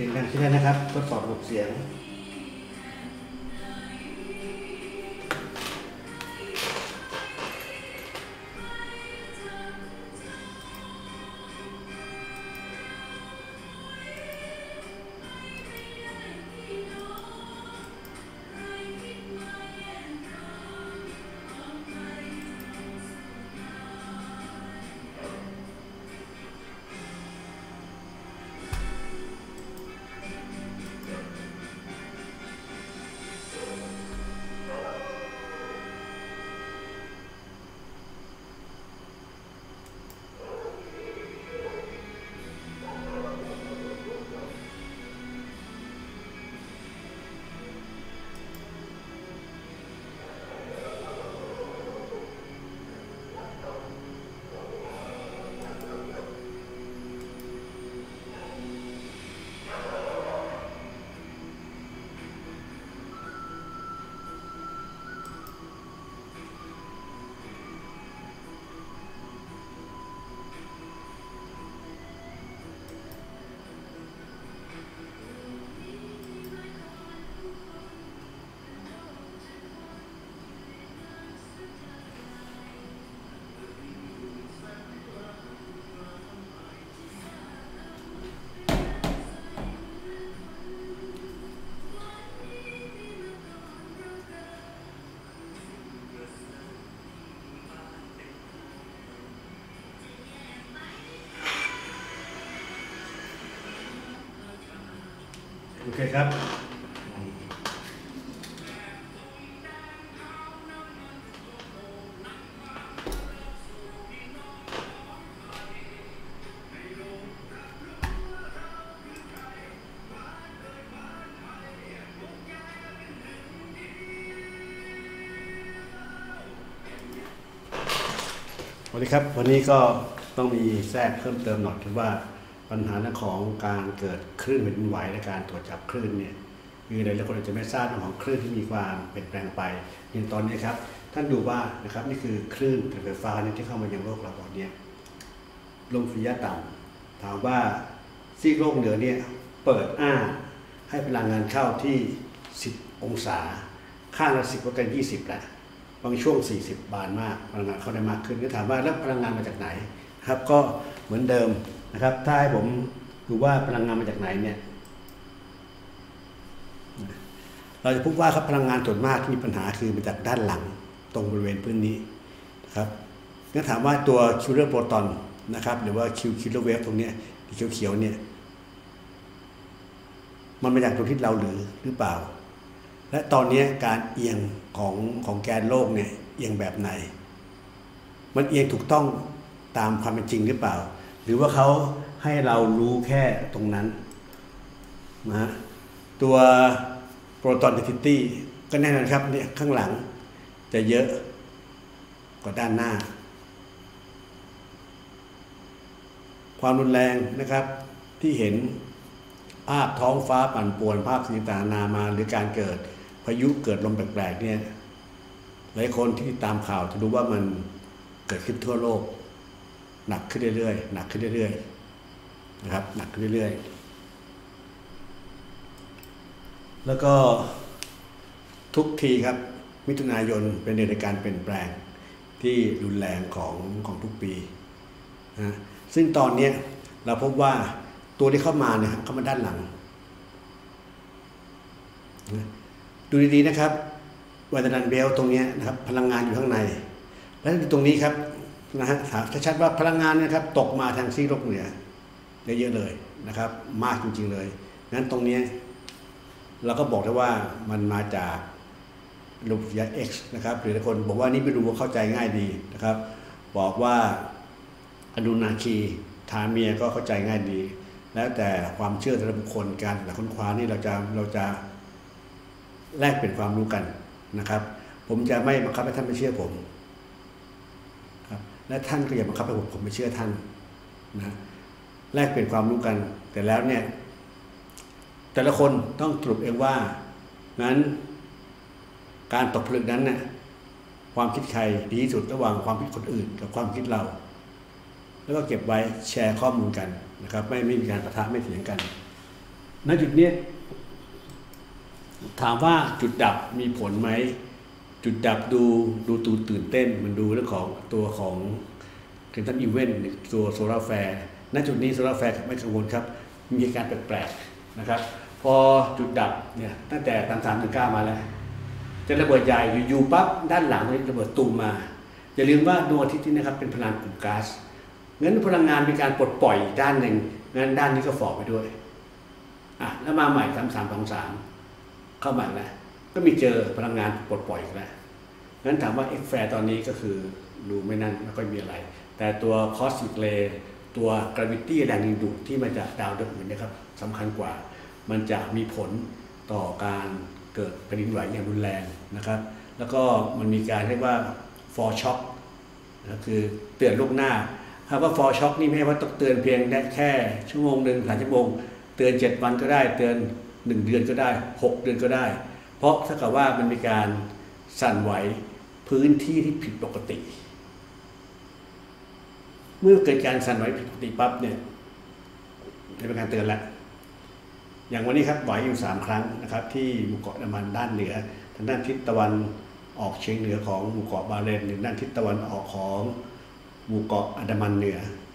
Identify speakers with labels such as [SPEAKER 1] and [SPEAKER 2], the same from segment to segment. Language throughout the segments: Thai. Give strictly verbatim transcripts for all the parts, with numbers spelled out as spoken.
[SPEAKER 1] สียงดังใช่ไหมนะครับทดสอบระบบเสียงโอเคครับสวัสดีครับวันนี้ก็ต้องมีแทรกเพิ่มเติมหน่อยคือว่าปัญหาเรื่องของการเกิดคลื่นแผ่นดินไหวและการตรวจจับคลื่นเนี่ยคือหลายๆคนอาจจะไม่ทราบเรื่องของคลื่นที่มีความเปลี่ยนแปลงไปอย่างตอนนี้ครับท่านดูว่านะครับนี่คือคลื่นไฟฟ้าที่เข้ามายังโลกเราตอนนี้ลมสุริยะต่ำถามว่าซีกโลกเหนือเนี่ยเปิดอ้าให้พลังงานเข้าที่สิบองศาข้างละสิบก็เกินยี่สิบแหละบางช่วงสี่สิบบานมากพลังงานเข้าได้มากขึ้นก็ถามว่าแล้วพลังงานมาจากไหนครับก็เหมือนเดิมนะครับถ้าให้ผมดูว่าพลังงานมาจากไหนเนี่ยเราจะพบว่าครับพลังงานส่วนมากที่มีปัญหาคือมาจากด้านหลังตรงบริเวณพื้นนี้นะครับงั้นถามว่าตัวคิวเลอร์โปรตอนนะครับหรือว่าคิวคิวเลอร์เวฟตรงนี้เขียวเขียวเนี่ยมันมาจากดวงอาทิตย์เราหรือหรือเปล่าและตอนนี้การเอียงของของแกนโลกเนี่ยเอียงแบบไหนมันเอียงถูกต้องตามความเป็นจริงหรือเปล่าหรือว่าเขาให้เรารู้แค่ตรงนั้นนะตัวโปรตอนเดนซิตี้ก็แน่นอนครับเนี่ยข้างหลังจะเยอะกว่าด้านหน้าความรุนแรงนะครับที่เห็นภาพท้องฟ้าปั่นป่วนภาพสิ่งต่างๆนามาหรือการเกิดพายุเกิดลมแปลกๆเนี่ยหลายคนที่ตามข่าวจะรู้ว่ามันเกิดขึ้นทั่วโลกหนักขึ้นเรื่อยๆหนักขึ้นเรื่อยๆนะครับหนักขึ้นเรื่อยๆแล้วก็ทุกทีครับมิถุนายนเป็นเดือนในการเปลี่ยนแปลงที่รุนแรงของของทุกปีนะซึ่งตอนนี้เราพบว่าตัวที่เข้ามาเนี่ยเข้ามาด้านหลังนะดูดีๆนะครับวัตดันเบลตรงนี้นะครับพลังงานอยู่ข้างในและตรงนี้ครับนะฮะชัดๆว่าพลังงานนะครับตกมาทางซีกโลกเหนือเยอะๆเลยนะครับมากจริงๆเลยงั้นตรงนี้เราก็บอกได้ว่ามันมาจากลมสุริยะ X นะครับหรือหลายคนบอกว่านี่ไม่รู้ว่าเข้าใจง่ายดีนะครับบอกว่าอนุนาคีทาเมียก็เข้าใจง่ายดีแล้วแต่ความเชื่อแต่ละบุคคลการแต่ค้นคว้านี่เราจะเราจะแลกเปลี่ยนความรู้กันนะครับผมจะไม่บังคับให้ท่านไม่เชื่อผมครับและท่านก็อย่าบังคับให้ผมผมไม่เชื่อท่านนะแลกเปลี่ยนความรู้กันแต่แล้วเนี่ยแต่ละคนต้องสรุปเองว่างั้นการตกผลึกนั้นเนี่ยความคิดใครดีที่สุดระหว่างความคิดคนอื่นกับความคิดเราแล้วก็เก็บไว้แชร์ข้อมูลกันนะครับไม่ไม่มีการปะทะไม่เถียงกันณจุดนี้ถามว่าจุดดับมีผลไหมจุดดับดูดูตูตื่นเต้นมันดูเรื่องของตัวของเคนตันอีเวนต์ตัวโซลาร์แฟร์ณจุดนี้โซลาร์แฟร์ไม่กังวลครับมีการแปลกๆนะครับพอจุดดับเนี่ยตั้งแต่ตันสามถึงเก้ามาแล้วจะระเบิดใหญ่อยู่ๆปั๊บด้านหลังระเบิดตูมมาอย่าลืมว่าดวงอาทิตย์นี้นะครับเป็นพลังกลุ่มก๊าซงั้นพลังงานมีการปลดปล่อยด้านหนึ่งงั้นด้านนี้ก็ฝ่อไปด้วยอ่ะแล้วมาใหม่สามสามสองสามเข้ามาแล้วก็มีเจอพลังงานปลดปล่อยอีกแล้วงั้นถามว่าเอ็กแฟร์ตอนนี้ก็คือดูไม่นั่นไม่ค่อยมีอะไรแต่ตัวคอสมิกเรย์ตัวกราวิตี้แรงดึงดูดที่มาจากดาวดวงอื่นนะครับสำคัญกว่ามันจะมีผลต่อการเกิดแผ่นดินไหวอย่างรุนแรงนะครับแล้วก็มันมีการเรียกว่า for shock นะคือเตือนล่วงหน้าคำว่า for shock นี่ไม่ใช่ว่าต้องเตือนเพียงแค่ชั่วโมงหนึ่งสามชั่วโมงเตือนเจ็ดวันก็ได้เตือนหนึ่งเดือนก็ได้หกเดือนก็ได้เพราะถ้าเกิดว่ามันมีการสั่นไหวพื้นที่ที่ผิดปกติเมื่อเกิดการสั่นไหวผิดปกติปั๊บเนี่ยจะเป็นการเตือนแล้วอย่างวันนี้ครับไหวอยู่สามครั้งนะครับที่หมู่เกาะอันดามันด้านเหนือทางด้านทิศตะวันออกเฉียงเหนือของหมู่เกาะบาเลนหรือด้านทิศตะวันออกของหมู่เกาะอันดามันเหนือ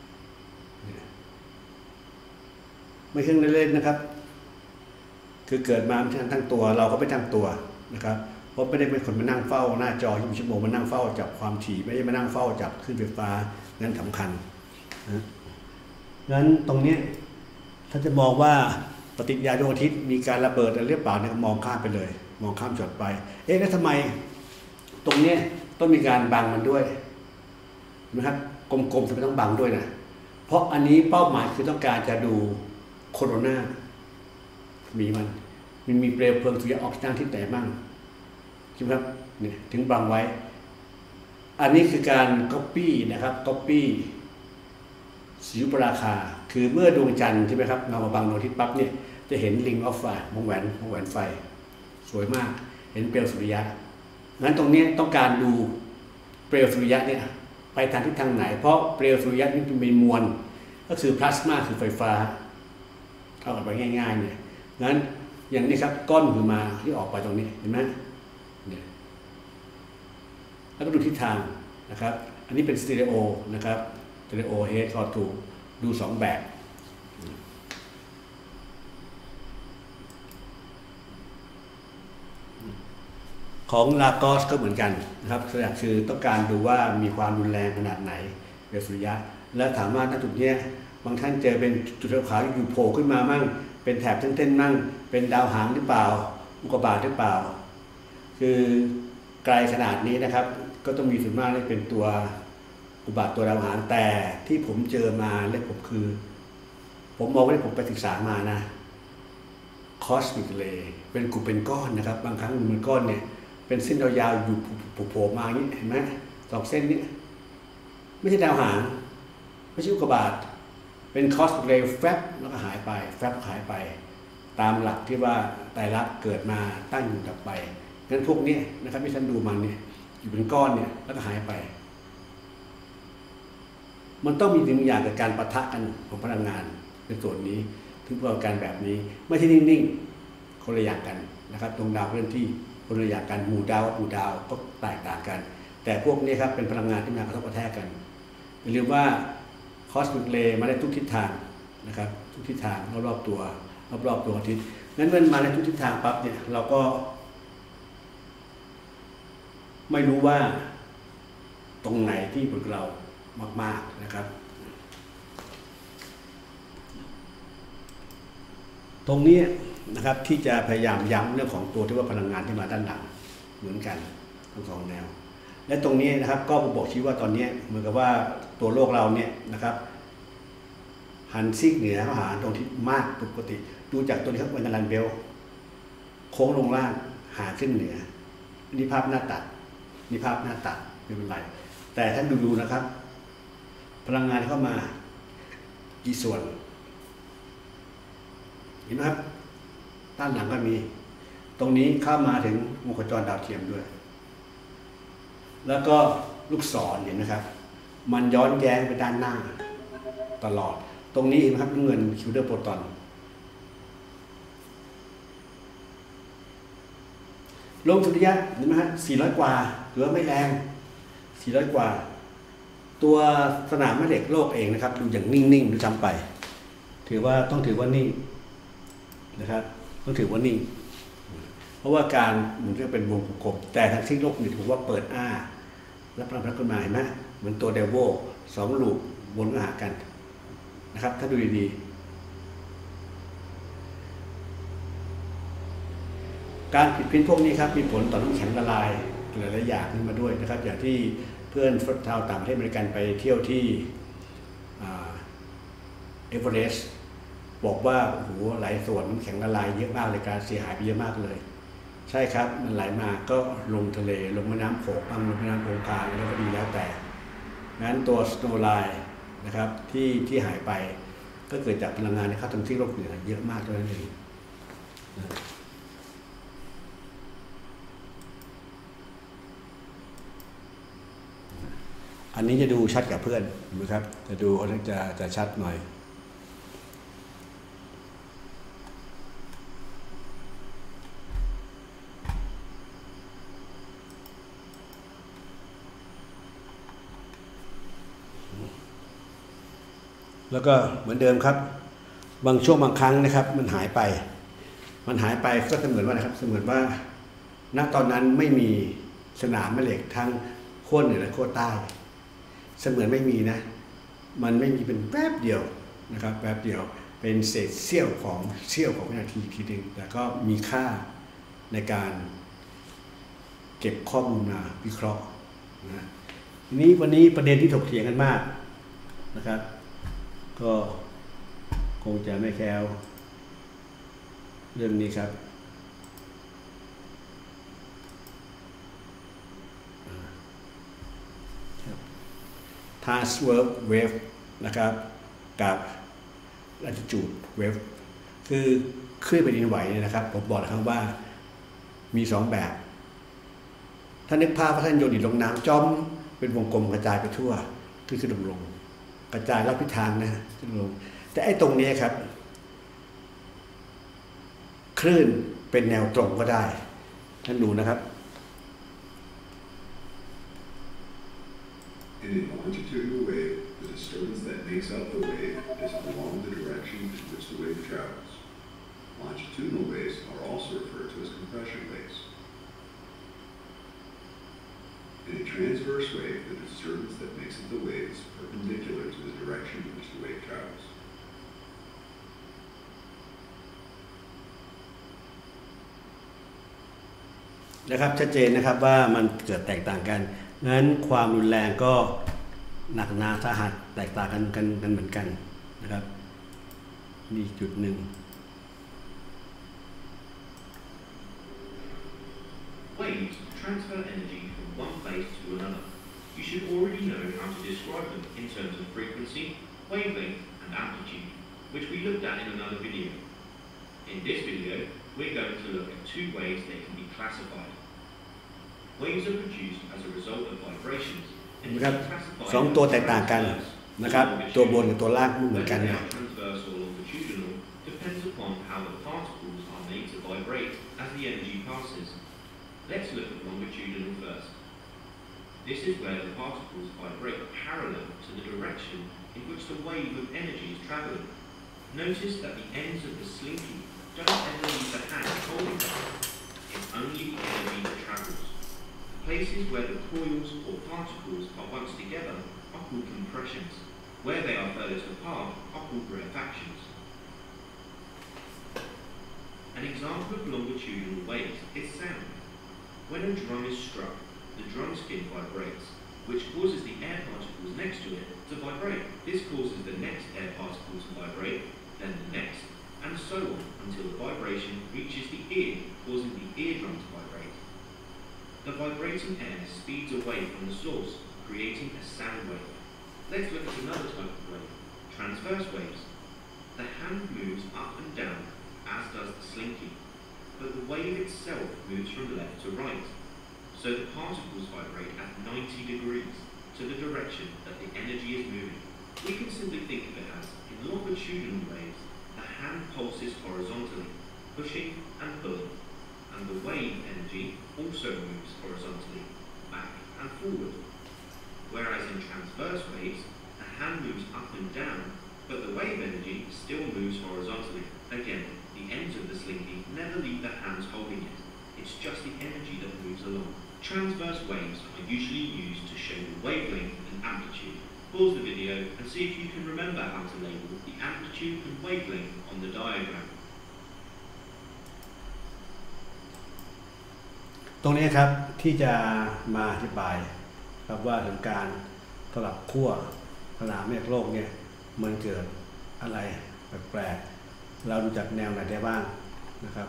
[SPEAKER 1] ไม่ใช่เล่นๆนะครับคือเกิดมาไม่ใช่ทั้งตัวเราก็ไม่ทั้งตัวนะครับเพราะไม่ได้เป็นคนมานั่งเฝ้าหน้าจอยี่สิบชั่วโมงมานั่งเฝ้าจับความถี่ไม่ได้มานั่งเฝ้าจับคลื่นไฟฟ้านั้นสำคัญนะงั้นตรงนี้ถ้าจะมองว่าปฏิกิริยาดวงอาทิตย์มีการระเบิดอะไรหรือเปล่าเนี่ยมองข้ามไปเลยมองข้ามจดไปเอ๊ะแล้วทำไมตรงนี้ต้องมีการบังมันด้วยนะครับกลมๆทำไมต้องบังด้วยนะเพราะอันนี้เป้าหมายคือต้องการจะดูโคโรนามีมันมันมีเปลวเพลิงสุริยะออกจากทิศไหนบ้างใช่ไหมครับเนี่ยถึงบังไว้อันนี้คือการ copy นะครับ copy สุริยุปราคาคือเมื่อดวงจันทร์ใช่ไหมครับเรามาบังดวงอาทิตย์ปั๊บเนี่ยจะเห็น ring of fire วงแหวนวงแหวนไฟสวยมากเห็นเปลวสุริยะงั้นตรงนี้ต้องการดูเปลวสุริยะเนี่ยไปทางทิศทางไหนเพราะเปลวสุริยะนี่เป็นมวลก็คือพลาสมาคือไฟฟ้าเอาออกไปง่ายๆเนี่ยงั้นอย่างนี้ครับก้อนคือมาที่ออกไปตรงนี้เห็นไหมเนี่ยแล้วก็ดูทิศทางนะครับอันนี้เป็นสเตอริโอนะครับสเตอริโอเฮดคอทูดูสองแบบของลากอสก็เหมือนกันนะครับคือต้องการดูว่ามีความรุนแรงขนาดไหนเปลวสุริยะแล้วถามว่าณจุดนี้บางท่านเจอเป็นจุดขาวอยู่โผล่ขึ้นมามั่งเป็นแถบเส้นๆมั่งเป็นดาวหางหรือเปล่าอุกกาบาตหรือเปล่าคือไกลขนาดนี้นะครับก็ต้องมีส่วนมากที่เป็นตัวอุกกาบาตตัวดาวหางแต่ที่ผมเจอมาและผมคือผมมองว่าผมไปศึกษามานะคอสมิกเรย์เป็นกลุ่มเป็นก้อนนะครับบางครั้งมันก้อนเนี่ยเป็นเส้นยาวๆอยู่โผล่มาอย่างนี้เห็นไหมสองเส้นนี้ไม่ใช่ดาวหางไม่ใช่อุกกาบาตเป็นคอสมิกเรย์แฟบแล้วก็หายไปแฟบหายไปตามหลักที่ว่าไตรลักษณ์เกิดมาตั้งอยู่ดับไปงั้นพวกนี้นะครับที่ท่านดูมันเนี่ยอยู่เป็นก้อนเนี่ยแล้วก็หายไปมันต้องมีบางอย่างกับการปะทะกันของพลังงานในส่วนนี้ถึงปรากฏการแบบนี้ไม่ใช่นิ่งๆคนละอย่างกันนะครับดวงดาวเคลื่อนที่คนละอย่างกันหมู่ดาวหมู่ดาวก็แตกต่างกันแต่พวกนี้ครับเป็นพลังงานที่มากระทบกระแทกกันอย่าลืมว่าคอสมิกเรย์มาได้ทุกทิศทางนะครับทุกทิศทางรอบๆตัวรอบๆดวงอาทิตย์งั้นเมื่อมาในทุกทิศทางปั๊บเนี่ยเราก็ไม่รู้ว่าตรงไหนที่พวกเรามากๆนะครับตรงนี้นะครับที่จะพยายามย้ำเรื่องของตัวที่ว่าพลังงานที่มาด้านหลังเหมือนกันทั้งสองแนวและตรงนี้นะครับก็บอกชี้ว่าตอนนี้เหมือนกับว่าตัวโลกเราเนี่ยนะครับหันซีกเหนือหาตรงที่มากปกติดูจากตัวนี้ครับวันนันเบลโค้งลงล่างหาขึ้นเหนือนี่ภาพหน้าตัดนี่ภาพหน้าตัดไม่เป็นไรแต่ท่านดูๆนะครับพลังงานเข้ามากี่ส่วนเห็นไหมครับด้านหลังก็มีตรงนี้เข้ามาถึงวงโคจรดาวเทียมด้วยแล้วก็ลูกศรเห็นนะครับมันย้อนแย้งไปด้านหน้าตลอดตรงนี้เห็นไหมครับเงินคิวเดอร์โปรตอนลมสุริยะเห็นไหมฮะสี่ร้อยกว่าหรือว่าไม่แรงสี่ร้อยกว่าตัวสนามแม่เหล็กโลกเองนะครับดูอย่างนิ่งๆดูจำไปถือว่าต้องถือว่านิ่งนะครับต้องถือว่านิ่งเพราะว่าการหมุนจะเป็นวงกลมแต่ทางซีกโลกนี่ถือว่าเปิดอ้าแล้วพลังพลังขึ้นมาเห็นไหมเหมือนตัวเดลโวสองลูกวนหากันนะครับถ้าดูดีๆการผิดพินพวกนี้ครับมีผลต่อน้ำแข็งละลายหลายๆอย่างขึ้นมาด้วยนะครับอย่างที่เพื่อนชาวต่างประเทศอเมริกันไปเที่ยวที่เอเวอเรสต์บอกว่าโอ้โหหลายส่วนน้ำแข็งละลายเยอะมากเลยการเสียหายไปเยอะมากเลยใช่ครับมันไหลมาก็ลงทะเลลงแม่น้ำโขงบ้างลงแม่น้ำโขงคางแล้วก็ดีแล้วแต่งั้นตัวสโนว์ไลน์นะครับที่ที่หายไปก็เกิดจากพลังงานในค่าทางซีกโลกเหนือเยอะมากเท่านั้นเองอันนี้จะดูชัดกับเพื่อนนะครับจะดูจะจะชัดหน่อยแล้วก็เหมือนเดิมครับบางช่วงบางครั้งนะครับมันหายไปมันหายไปก็เสมือนว่านะครับเสมือนว่าณตอนนั้นไม่มีสนามแม่เหล็กทั้งขั้วเหนือและขั้วใต้เสมือนไม่มีนะมันไม่มีเป็นแป๊บเดียวนะครับแป๊บเดียวเป็นเศษเสี้ยวของเสี้ยวของวินาทีทีหนึ่งแต่ก็มีค่าในการเก็บข้อมูลมาวิเคราะห์นะทีนี้วันนี้ประเด็นที่ถกเถียงกันมากนะครับก็คงจะไม่แคล้วเรื่องนี้ครับTransverse wave นะครับกับ latitude wave คือคลื่นแผ่นดินไหวเนี่ยนะครับผมบอกแล้วครับว่ามีสองแบบถ้านึกภาพว่าท่านโยนหินลงน้ำจอมเป็นวงกลมกระจายไปทั่วขึ้นขึ้นลงลงกระจายรอบทิศทางนะขึ้นลงแต่ไอ้ตรงนี้ครับคลื่นเป็นแนวตรงก็ได้ท่านดูนะครับ
[SPEAKER 2] In a longitudinal wave, the disturbance that makes up the wave is along the direction in which the wave travels. Longitudinal waves are also referred to as compression waves. In a transverse wave, the disturbance that makes up the wave is perpendicular to the direction in which the wave travels.
[SPEAKER 1] นะครับชัดเจนนะครับว่ามันเกิดแตกต่างกันงั้นความรุนแรงก็หนักหนาสาหัสแตกต่างกันกันกันเหมือนกันนะครับนี่จุดหนึ่ง
[SPEAKER 3] Waves transfer energy from one place to another. You should already know how to describe them in terms of frequency, wavelength, and amplitude, which we looked at in another video. In this video, we're going to look at two ways they can be classified. Waves are produced as a result of vibrations.
[SPEAKER 1] นะครับสองตัวแตกต่างกันนะครับตัวบนกับตัวล่างไม่เหมือนกันนะ
[SPEAKER 3] Transverse or longitudinal depends upon how the particles are made to vibrate as the energy passes. Let's look at longitudinal first. This is where the particles vibrate parallel to the direction in which the wave of energy is traveling. Notice that the ends of the slinky don't ever leave the hand holding them. It's only the energy that travels. Places where the coils or particles are once together are called compressions. Where they are furthest apart are called rarefactions. An example of longitudinal waves is sound. When a drum is struck, the drum skin vibrates, which causes the air particles next to it to vibrate. This causes the next air particle to vibrate, then the next, and so on until the vibration reaches the ear, causing the eardrum to vibrate. The vibrating air speeds away from the source, creating a sound wave. Let's look at another type of wave, transverse waves. The hand moves up and down, as does the slinky, but the wave itself moves from left to right. So the particles vibrate at ninety degrees to the direction that the energy is moving. We can simply think of it as, in longitudinal waves, the hand pulses horizontally, pushing and pulling, and the wave energy also moves horizontally, back and forward. Whereas in transverse waves, a hand moves up and down, but the wave energy still moves horizontally. Again, the ends of the slinky never leave the hands holding it. It's just the energy that moves along. Transverse waves are usually used to show the wavelength and amplitude. Pause the video and see if you can remember how to label the amplitude and wavelength on the diagram.
[SPEAKER 1] ตรงนี้ครับที่จะมาอธิบายครับว่าถึงการสลับขั้วสนามเมฆโลกเนี่ยมันเกิดอะไรแปลกๆเราดูจากแนวไหนได้บ้างนะครับ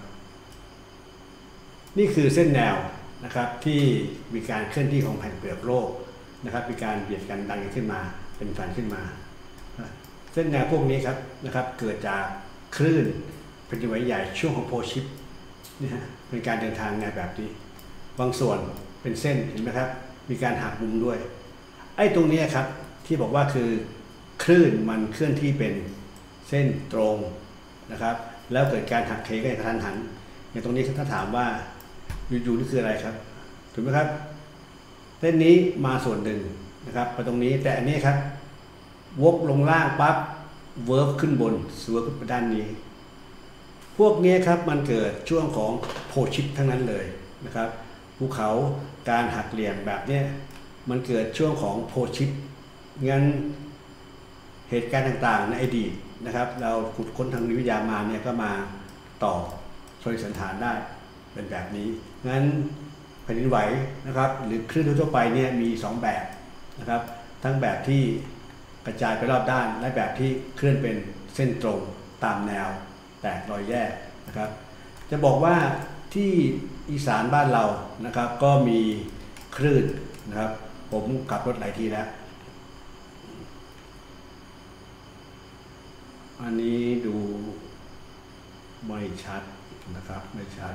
[SPEAKER 1] นี่คือเส้นแนวนะครับที่มีการเคลื่อนที่ของแผ่นเปลือกโลกนะครับมีการเบียดกันดันขึ้นมาเป็นฟันขึ้นมาเส้นแนวพวกนี้ครับนะครับเกิดจากคลื่นแผ่นดินไหวใหญ่ช่วงของโพชิปนี่ฮะเป็นการเดินทางในแบบนี้บางส่วนเป็นเส้นเห็นไหมครับมีการหักมุมด้วยไอ้ตรงนี้ครับที่บอกว่าคือคลื่นมันเคลื่อนที่เป็นเส้นตรงนะครับแล้วเกิดการหักเหกันกระทันหันอย่างตรงนี้ถ้าถามว่าอยู่ๆนี่คืออะไรครับถูกไหมครับเส้นนี้มาส่วนหนึ่งนะครับไปตรงนี้แต่อันนี้ครับวกลงล่างปั๊บเวิร์ฟขึ้นบนสวขึ้นไปด้านนี้พวกนี้ครับมันเกิดช่วงของโพชิปทั้งนั้นเลยนะครับภูเขาการหักเหลี่ยมแบบนี้มันเกิดช่วงของโพชิปงั้นเหตุการณ์ต่างๆในอดีตนะครับเราขุดค้นทางวิทยามาเนี่ยก็มาต่อสมมติสันฐานได้เป็นแบบนี้งั้นแผ่นดินไหวนะครับหรือคลื่นทั่วไปเนี่ยมีสองแบบนะครับทั้งแบบที่กระจายไปรอบด้านและแบบที่เคลื่อนเป็นเส้นตรงตามแนวแตกรอยแยกนะครับจะบอกว่าที่อีสานบ้านเรานะครับก็มีคลื่นนะครับผมขับรถหลายทีแล้วอันนี้ดูไม่ชัดนะครับไม่ชัด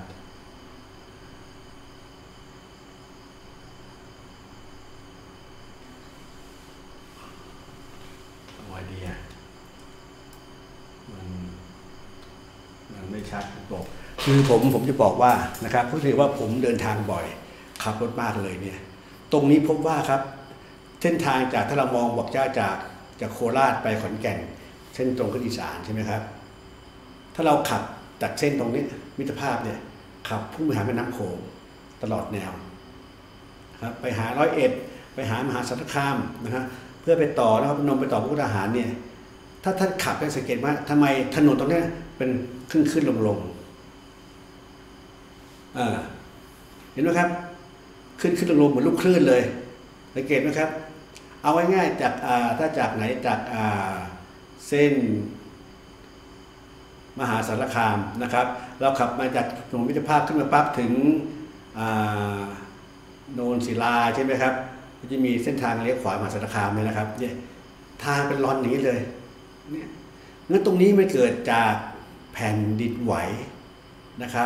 [SPEAKER 1] เอาไว้ดีอ่ะมันมันไม่ชัดบอกคือผมผมจะบอกว่านะครับเพราะถือว่าผมเดินทางบ่อยขับรถมากเลยเนี่ยตรงนี้พบว่าครับเส้นทางจากถ้าเรามองบอกเจ้าจากจากโคราชไปขอนแก่นเส้นตรงขึ้นอีสานใช่ไหมครับถ้าเราขับจากเส้นตรงนี้มิตรภาพเนี่ยขับพุ่งไปหาแม่น้ำโขงตลอดแนวครับไปหาร้อยเอ็ดไปหามหาสารคามนะฮะเพื่อไปต่อแล้วพนมไปต่อมุกดาหารเนี่ยถ้าท่านขับได้สังเกตว่าทำไมถนนตรงนี้เป็นขึ้นขึ้นลงลงอ่าเห็นไหมครับขึ้นขึ้นลงลงเหมือนลูกคลื่นเลยสังเกตไหมครับเอาไว้ง่ายจากอ่าถ้าจากไหนจากอ่าเส้นมหาสารคามนะครับเราขับมาจากถนนมิตรภาพขึ้นมาปั๊บถึงโนนศิลาใช่ไหมครับก็จะมีเส้นทางเลี้ยวขวามหาสารคามเลยนะครับเนี่ยทางเป็นลอนอย่างนี้เลยเนี่ยงั้นตรงนี้มันเกิดจากแผ่นดินไหวนะครับ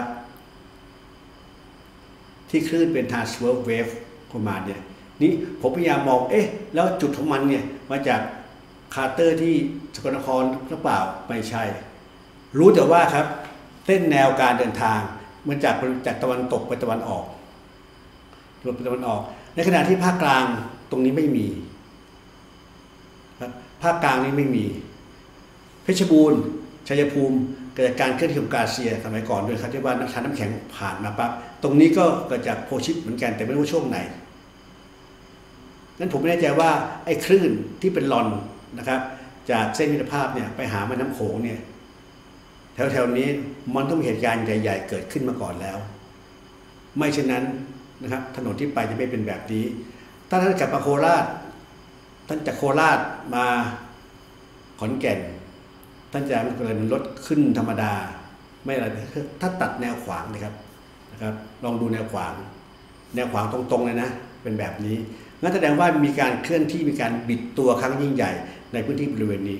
[SPEAKER 1] ที่คลื่นเป็น transverse wave ประมาณเนี่ยนี่ผมพยายามมองเอ๊ะแล้วจุดของมันเนี่ยมาจากคาร์เตอร์ที่สกลนครหรือเปล่าไม่ใช่รู้แต่ว่าครับเส้นแนวการเดินทางมันจากจากตะวันตกไปตะวันออกรวมไปตะวันออกในขณะที่ภาคกลางตรงนี้ไม่มีครับภาคกลางนี้ไม่มีเพชรบูรณ์ชัยภูมิเกิดจากการเคลื่อนที่ของกาเซียสมัยก่อนด้วยครับที่ว่าน้ำชาน้ำแข็งผ่านมาปั๊บตรงนี้ก็เกิดจากโพชิปเหมือนกันแต่ไม่รู้ช่วงไหนนั้นผมไม่แน่ใจว่าไอ้คลื่นที่เป็นลอนนะครับจากเส้นมิตรภาพเนี่ยไปหาแม่น้ำโขงเนี่ยแถวๆนี้มันต้องมีเหตุการณ์ใหญ่ๆเกิดขึ้นมาก่อนแล้วไม่เช่นนั้นนะครับถนนที่ไปจะไม่เป็นแบบนี้ถ้าท่านกลับมาโคราชท่านจากโคราชมาขอนแก่นท่านจะเกิดรถขึ้นธรรมดาไม่อะไรถ้าตัดแนวขวางนะครับนะครับลองดูแนวขวางแนวขวางตรงๆเลยนะเป็นแบบนี้งั้นแสดงว่ามีการเคลื่อนที่มีการบิดตัวครั้งยิ่งใหญ่ในพื้นที่บริเวณนี้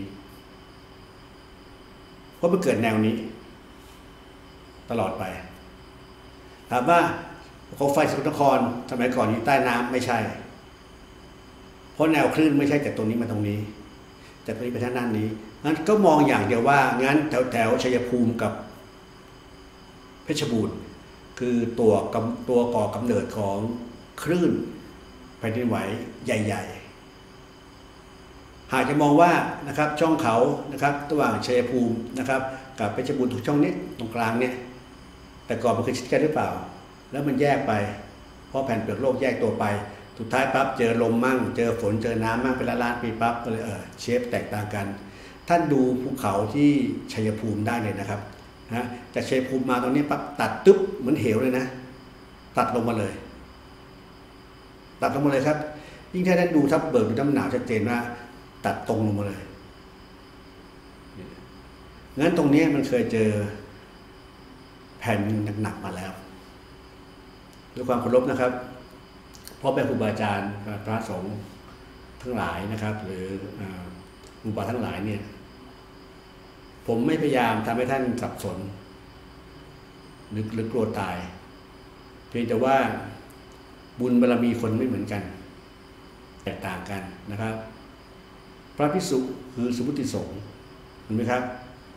[SPEAKER 1] เพราะมันเกิดแนวนี้ตลอดไปถามว่าโคมไฟสกลนครสมัยก่อนอยู่ใต้น้ำไม่ใช่เพราะแนวคลื่นไม่ใช่จากตรงนี้มาตรงนี้จากตรงนี้ไปทางด้านนี้งั้นก็มองอย่างเดียวว่างั้นแถวแถวชัยภูมิกับเพชรบูรณ์คือตัวกำตัวก่อกำเนิดของคลื่นแผ่นดินไหวใหญ่ๆหากจะมองว่านะครับช่องเขานะครับระหว่างชัยภูมินะครับกับเพชรบูรณ์ถูกช่องนี้ตรงกลางเนี่ยแต่ก่อนมันเคยชิดกันหรือเปล่าแล้วมันแยกไปเพราะแผ่นเปลือกโลกแยกตัวไปสุดท้ายปั๊บเจอลมมั่งเจอฝนเจอน้ำมั่งเป็นล้านๆปีปั๊บก็เลยเออเชฟแตกต่างกันท่านดูภูเขาที่ชัยภูมิได้เลยนะครับนะจากชัยภูมิมาตรงนี้ปั๊บตัดตึ๊บเหมือนเหวเลยนะตัดลงมาเลยตัดลงมาเลยครับยิ่งถ้าท่านดูทับเบิกดูน้ำหนาวชัดเจนว่าตัดตรงลงมาเลยงั้นตรงนี้มันเคยเจอแผ่นหนักๆมาแล้วด้วยความเคารพนะครับเพราะแม่ครูบาอาจารย์พระสงฆ์ทั้งหลายนะครับหรือครูบาทั้งหลายเนี่ยผมไม่พยายามทำให้ท่านสับสนหรือหรือกลัวตายเพียงแต่ว่าบุญบารมีคนไม่เหมือนกันแตกต่างกันนะครับพระภิกษุคือสมมุติสงฆ์เห็นไหมครับ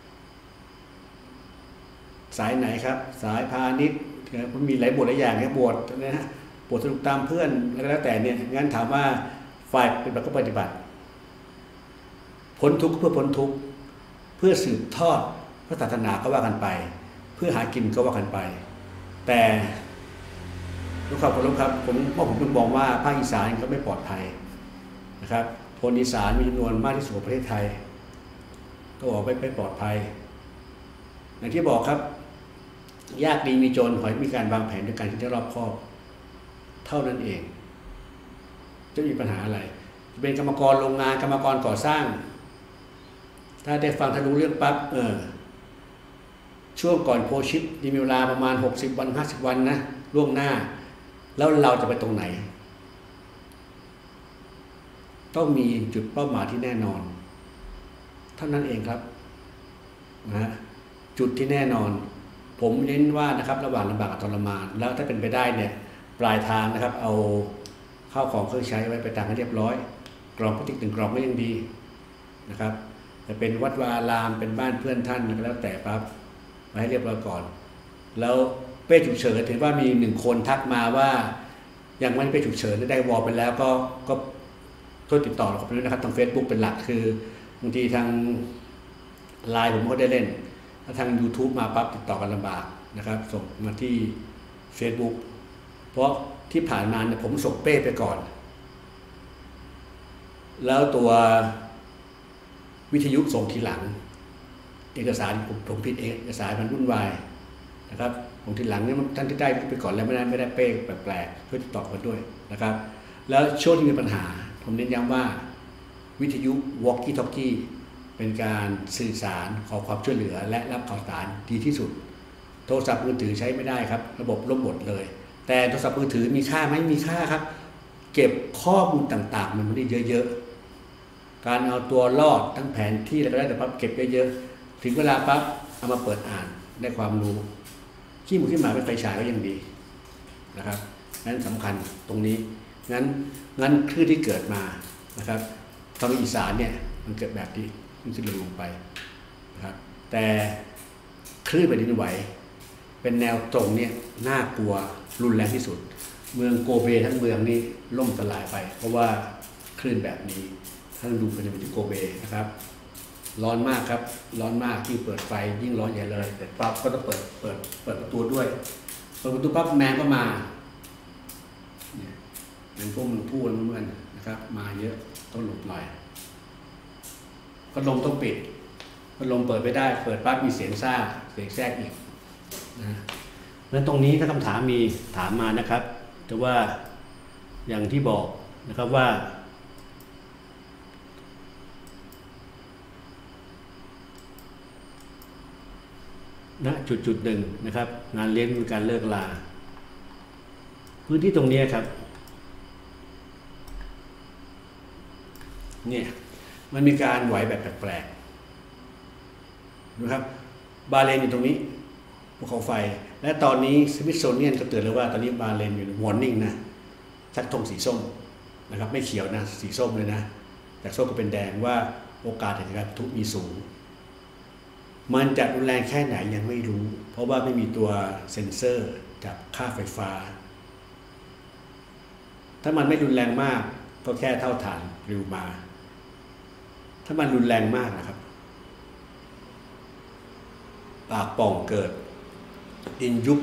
[SPEAKER 1] สายไหนครับสายพาณิชย์มันมีหลายบทหลายอย่างครับบทนะฮะบทสรุปตามเพื่อนแล้วแต่เนี่ยงั้นถามว่าฝ่ายปฏิบัติก็ปฏิบัติพ้นทุกข์เพื่อพ้นทุกข์เพื่อสืบทอดพระศาสนาก็ว่ากันไปเพื่อหากินก็ว่ากันไปแต่ด้วยความเคารพครับผมว่าผมมองว่าภาคอีสานก็ไม่ปลอดภัยนะครับคนอีสานมีจำนวนมากที่สุดในประเทศไทยก็บอกไม่ไม่ปลอดภัยอย่างที่บอกครับยากดีมีจนขอให้มีการวางแผนด้วยการที่จะรอบคอบเท่านั้นเองจะมีปัญหาอะไรจะเป็นกรรมกรโรงงานกรรมกรก่อสร้างถ้าได้ฟังทะลุเรื่องปั๊บเออช่วงก่อนโพชิปมีเวลาประมาณหกสิบวันห้าสิบวันนะล่วงหน้าแล้วเราจะไปตรงไหนต้องมีจุดเป้าหมายที่แน่นอนเท่านั้นเองครับนะจุดที่แน่นอนผมเน้นว่านะครับระหว่างลำบากกับทรมานแล้วถ้าเป็นไปได้เนี่ยปลายทางนะครับเอาข้าวของเครื่องใช้ไว้ไปต่างให้เรียบร้อยกรองพลาสติกหนึ่งกรองก็ยังดีนะครับจะเป็นวัดวาอารามเป็นบ้านเพื่อนท่านก็แล้วแต่ปั๊บไว้ให้เรียบร้อยก่อนแล้วเป้ฉุกเฉินเห็นว่ามีหนึ่งคนทักมาว่ายังไม่เป้ฉุกเฉินได้วอลไปแล้วก็ก็โทษติดต่อเราไปด้วยนะครับทาง Facebook เป็นหลักคือบางทีทางไลน์ผมก็ได้เล่นถ้าทาง YouTube มาปั๊บติดต่อกันลำบากนะครับส่งมาที่ Facebook เพราะที่ผ่านมาเนี่ยผมส่งเป้ไปก่อนแล้วตัววิทยุส่งทีหลังเอกสารผมผมผิดเอกสารมันวุ่นวายนะครับผมทีหลังเนี่ยท่านที่ได้ไปก่อนแล้วไม่ได้ไม่ได้เป้แปลกๆเพื่อติดต่อกันด้วยนะครับแล้วช่วงที่มีปัญหาผมเน้นย้ำว่าวิทยุ walkie talkie เป็นการสื่อสารขอความช่วยเหลือและรับข่าวสารดีที่สุดโทรศัพท์มือถือใช้ไม่ได้ครับระบบล่มหมดเลยแต่โทรศัพท์มือถือมีค่าไหมมีค่าครับเก็บข้อมูลต่างๆมันไม่ได้เยอะๆการเอาตัวรอดทั้งแผนที่อะไรก็ได้แต่ปั๊บเก็บเยอะๆถึงเวลาปั๊บเอามาเปิดอ่านได้ความรู้ขี้หมูขี้หมาเป็นไฟฉายก็ยังดีนะครับนั้นสำคัญตรงนี้งั้นงั้นคลื่นที่เกิดมานะครับทางอีสานเนี่ยมันเกิดแบบที่ขึ้นลงไปนะครับแต่คลื่นแผ่นดินไหวเป็นแนวตรงเนี่ยน่ากลัวรุนแรงที่สุดเมืองโกเบทั้งเมืองนี่ล่มสลายไปเพราะว่าคลื่นแบบนี้ท่านดูกันในที่โกเบนะครับร้อนมากครับร้อนมากที่เปิดไฟยิ่งร้อนใหญ่เลยแต่ปั๊บก็ต้องเปิดเปิดเปิดประตูด้วยเปิดประตูปั๊บแมงก็มาเนี่ยเป็นพวกมันพูดเหมือนนะครับมาเยอะต้องหลบหน่อยพัดลมต้องปิดพัดลมเปิดไม่ได้เปิดปั๊บมีเสียงซ่าเสียงแทรกอีกนะแล้วตรงนี้ถ้าคำถามมีถามมานะครับแต่ว่าอย่างที่บอกนะครับว่าณจุดจุดหนึ่งนะครับงานเลี้ยงเป็นการเลิกลาพื้นที่ตรงนี้ครับเนี่ยมันมีการไหวแบบแปลกๆนะครับบาเลนอยู่ตรงนี้ภูเขาไฟและตอนนี้สมิธโซเนียนก็เตือนเลยว่าตอนนี้บาเลนอยู่วอร์นิ่งนะชักธงสีส้มนะครับไม่เขียวนะสีส้มเลยนะจากส้มก็เป็นแดงว่าโอกาสในการทุกมีสูงมันจะรุนแรงแค่ไหนยังไม่รู้เพราะว่าไม่มีตัวเซ็นเซอร์จากค่าไฟฟ้าถ้ามันไม่รุนแรงมากก็แค่เท่าฐานริวมาถ้ามันรุนแรงมากนะครับปากป่องเกิดดินยุบ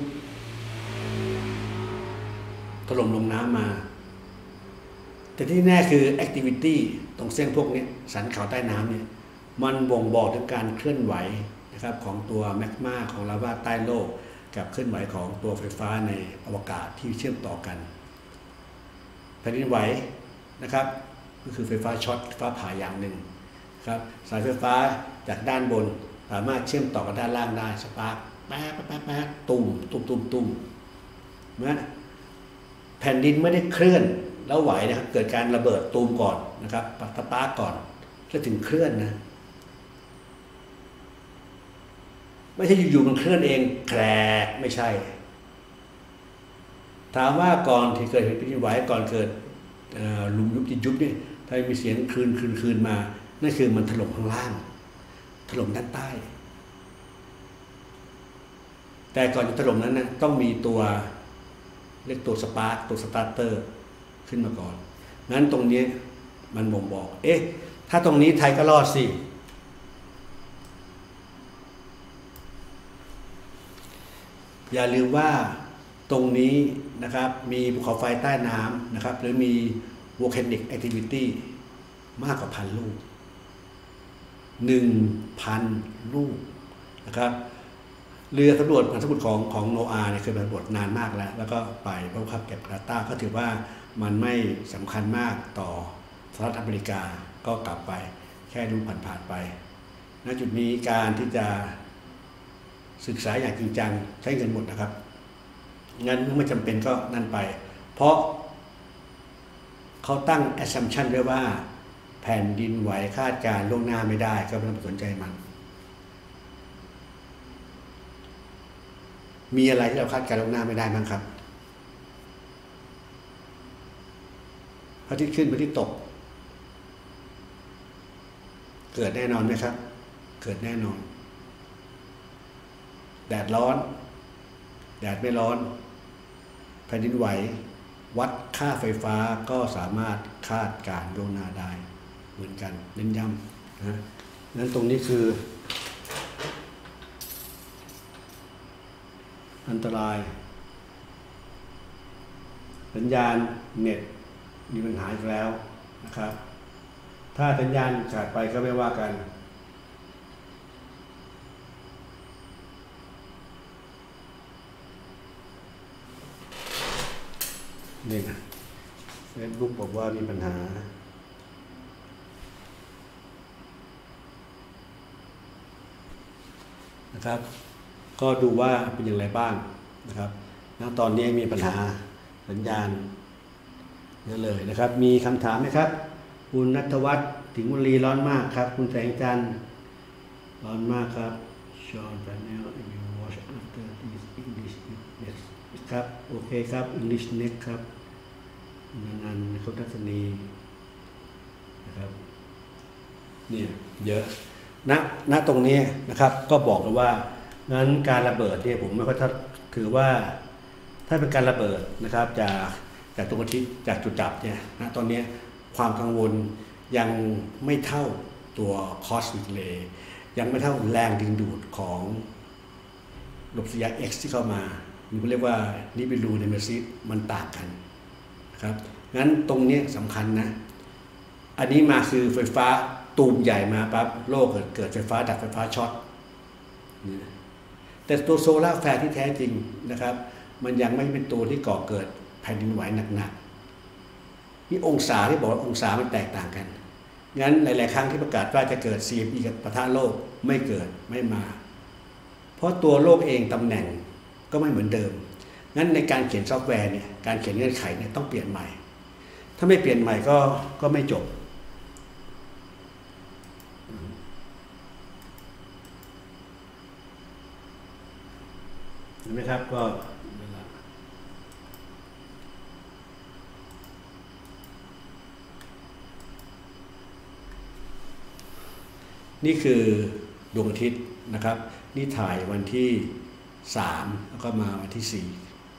[SPEAKER 1] ถล่มลงน้ำมาแต่ที่แน่คือแอคทิวิตี้ตรงเส้นพวกนี้สันเขาใต้น้ำเนี่ยมันบ่งบอกถึงการเคลื่อนไหวนะครับของตัวแมกมาของลาวาใต้โลกกับเคลื่อนไหวของตัวไฟฟ้าในอวกาศที่เชื่อมต่อกันแผ่นดินไหวนะครับก็คือไฟฟ้าช็อตไฟฟ้าผ่าอย่างหนึ่งครับสายไฟฟ้าจากด้านบนสามารถเชื่อมต่อกับด้านล่างได้สปาร์คแป๊บแป๊บแป๊บตุ่มตุ่มตุ่มตุ่มนะแผ่นดินไม่ได้เคลื่อนแล้วไหวนะครับเกิดการระเบิดตูมก่อนนะครับปัสปาร์กก่อนแล้วถึงเคลื่อนนะไม่ใช่อยู่ๆมันเคลื่อนเองแกรกไม่ใช่ถามว่าก่อนที่เกิดแผ่นดินไหวก่อนเกิดหลุมยุบดินยุบเนี่ยถ้ามีเสียงคลื่นคลื่นคลื่นมานั่นคือมันถล่มข้างล่างถล่มด้านใต้แต่ก่อนจะถล่มนั้นนะต้องมีตัวเรียกตัวสปาร์กตัวสตาร์เตอร์ขึ้นมาก่อนงั้นตรงนี้มันบ่งบอกเอ๊ะถ้าตรงนี้ไทยก็รอดสิอย่าลืมว่าตรงนี้นะครับมีภูเขาไฟใต้น้ำนะครับหรือมี volcanic activity มากกว่าพันลูกหนึ่งพันลูกนะครับเรือสำรวจพันธบุตรของของโนอาห์เนี่ยเคยไปสำรวจนานมากแล้วแล้วก็ไปเพราะว่าเก็บดาต้าก็ถือว่ามันไม่สำคัญมากต่อสหรัฐอเมริกาก็กลับไปแค่ดูผ่านๆไปณจุดนี้การที่จะศึกษาอย่างจริงจังใช้เงินหมดนะครับงั้นเมื่อไม่จำเป็นก็นั่นไปเพราะเขาตั้ง assumption ไว้ว่าแผ่นดินไหวคาดการล่วงหน้าไม่ได้ก็ไม่ต้องสนใจมันมีอะไรที่เราคาดการล่วงหน้าไม่ได้บ้างครับพระอาทิตย์ขึ้นพระอาทิตย์ตกเกิดแน่นอนไหมครับเกิดแน่นอนแดดร้อนแดดไม่ร้อนแผ่นดินไหววัดค่าไฟฟ้าก็สามารถคาดการล่วงหน้าได้เหมือนกันเน้นย้ำนะนั้นตรงนี้คืออันตรายสัญญาณเน็ตมีปัญหาอีกแล้วนะครับถ้าสัญญาณขาดไปก็ไม่ว่ากันนี่นะเฟซบุ๊กบอกว่ามีปัญหานะครับก็ดูว่าเป็นอย่างไรบ้างนะครับณตอนนี้มีปัญหาสัญญาณเยอะเลยนะครับมีคำถามไหมครับคุณณัฐวัฒน์ถึงบุรีร้อนมากครับคุณแสงจันทร์ร้อนมากครับ Sean Panel you watch after this English next ครับโอเคครับ English next ครับนันนันคุณทัศนีนะครับเนี่ยเยอะณณตรงนี้นะครับก็บอกเลยว่างั้นการระเบิดเนี่ยผมไม่ค่อยถือว่าถ้าเป็นการระเบิดนะครับจากจากดวงอาทิตย์จากจุดดับเนี่ยนะตอนนี้ความกังวลยังไม่เท่าตัว cosmic ray ยังไม่เท่าแรงดึงดูดของระบบสุริยะ X ที่เข้ามามันเรียกว่านิบิลูเนเมซิสมันต่างกันนะครับงั้นตรงนี้สำคัญนะอันนี้มาคือไฟฟ้าตูมใหญ่มาปั๊บโลกเกิดเกิดไฟฟ้าดับไฟฟ้าช็อตแต่ตัวโซล่าร์แฟร์ที่แท้จริงนะครับมันยังไม่เป็นตัวที่ก่อเกิดแผ่นดินไหวหนักๆนี่องศาที่บอกว่าองศามันแตกต่างกันงั้นหลายๆครั้งที่ประกาศว่าจะเกิด ซี เอ็ม อี กับปะทะโลกไม่เกิดไม่มาเพราะตัวโลกเองตำแหน่งก็ไม่เหมือนเดิมงั้นในการเขียนซอฟต์แวร์เนี่ยการเขียนเงื่อนไขเนี่ยต้องเปลี่ยนใหม่ถ้าไม่เปลี่ยนใหม่ก็ก็ไม่จบเห็นไหมครับก็นี่คือดวงอาทิตย์นะครับนี่ถ่ายวันที่สามแล้วก็มาวันที่สี่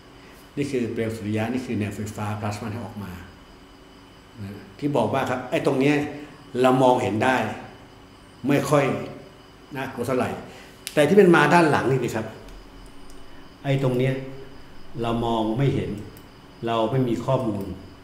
[SPEAKER 1] นี่คือเปลวสุริยะนี่คือแนวไฟฟ้าพลาสมาที่ออกมานะที่บอกว่าครับไอ้ตรงนี้เรามองเห็นได้ไม่ค่อยน่ากลัวเท่าไหร่แต่ที่เป็นมาด้านหลังนี่สิครับไอ้ตรงนี้เรามองไม่เห็นเราไม่มีข้อมูล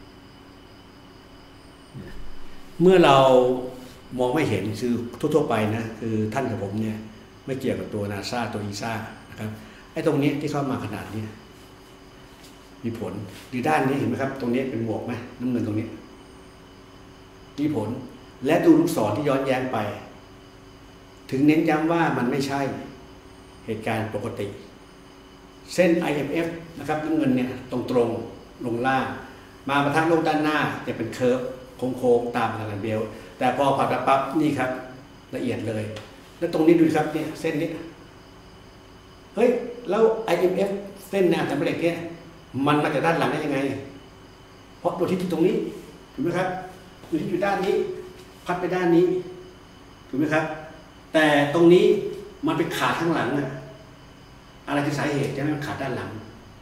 [SPEAKER 1] เมื่อเรามองไม่เห็นคือทั่วๆไปนะคือท่านกับผมเนี่ยไม่เกี่ยวกับตัวนาซาตัวอีซ่านะครับไอ้ตรงนี้ที่เข้ามาขนาดนี้มีผลหรือด้านนี้เห็นไหมครับตรงนี้เป็นหมวกไหมน้ำเงินตรงนี้มีผลและดูลูกศรที่ย้อนแย้งไปถึงเน้นย้ำว่ามันไม่ใช่เหตุการณ์ปกติเส้น ไอ เอ็ม เอฟ นะครับน้ำเงินเนี่ยตรงๆลงล่างมาประทะโลกด้านหน้าจะเป็นเคิร์ฟโค้งๆตามพลังงานเบลแต่พอผ่านไปปั๊บนี่ครับละเอียดเลยแล้วตรงนี้ดูครับเนี่ยเส้นนี้เฮ้ยแล้ว ไอ เอ็ม เอฟ เส้นแนวสัมเหล็กเนี่ยมันมาจากด้านหลังได้ยังไงเพราะดวงอาทิตย์ที่ตรงนี้ถูกไหมครับดวงอาทิตย์อยู่ด้านนี้พัดไปด้านนี้ถูกไหมครับแต่ตรงนี้มันไปขาดข้างหลังอะอะไรคือสาเหตุที่มันขาดด้านหลัง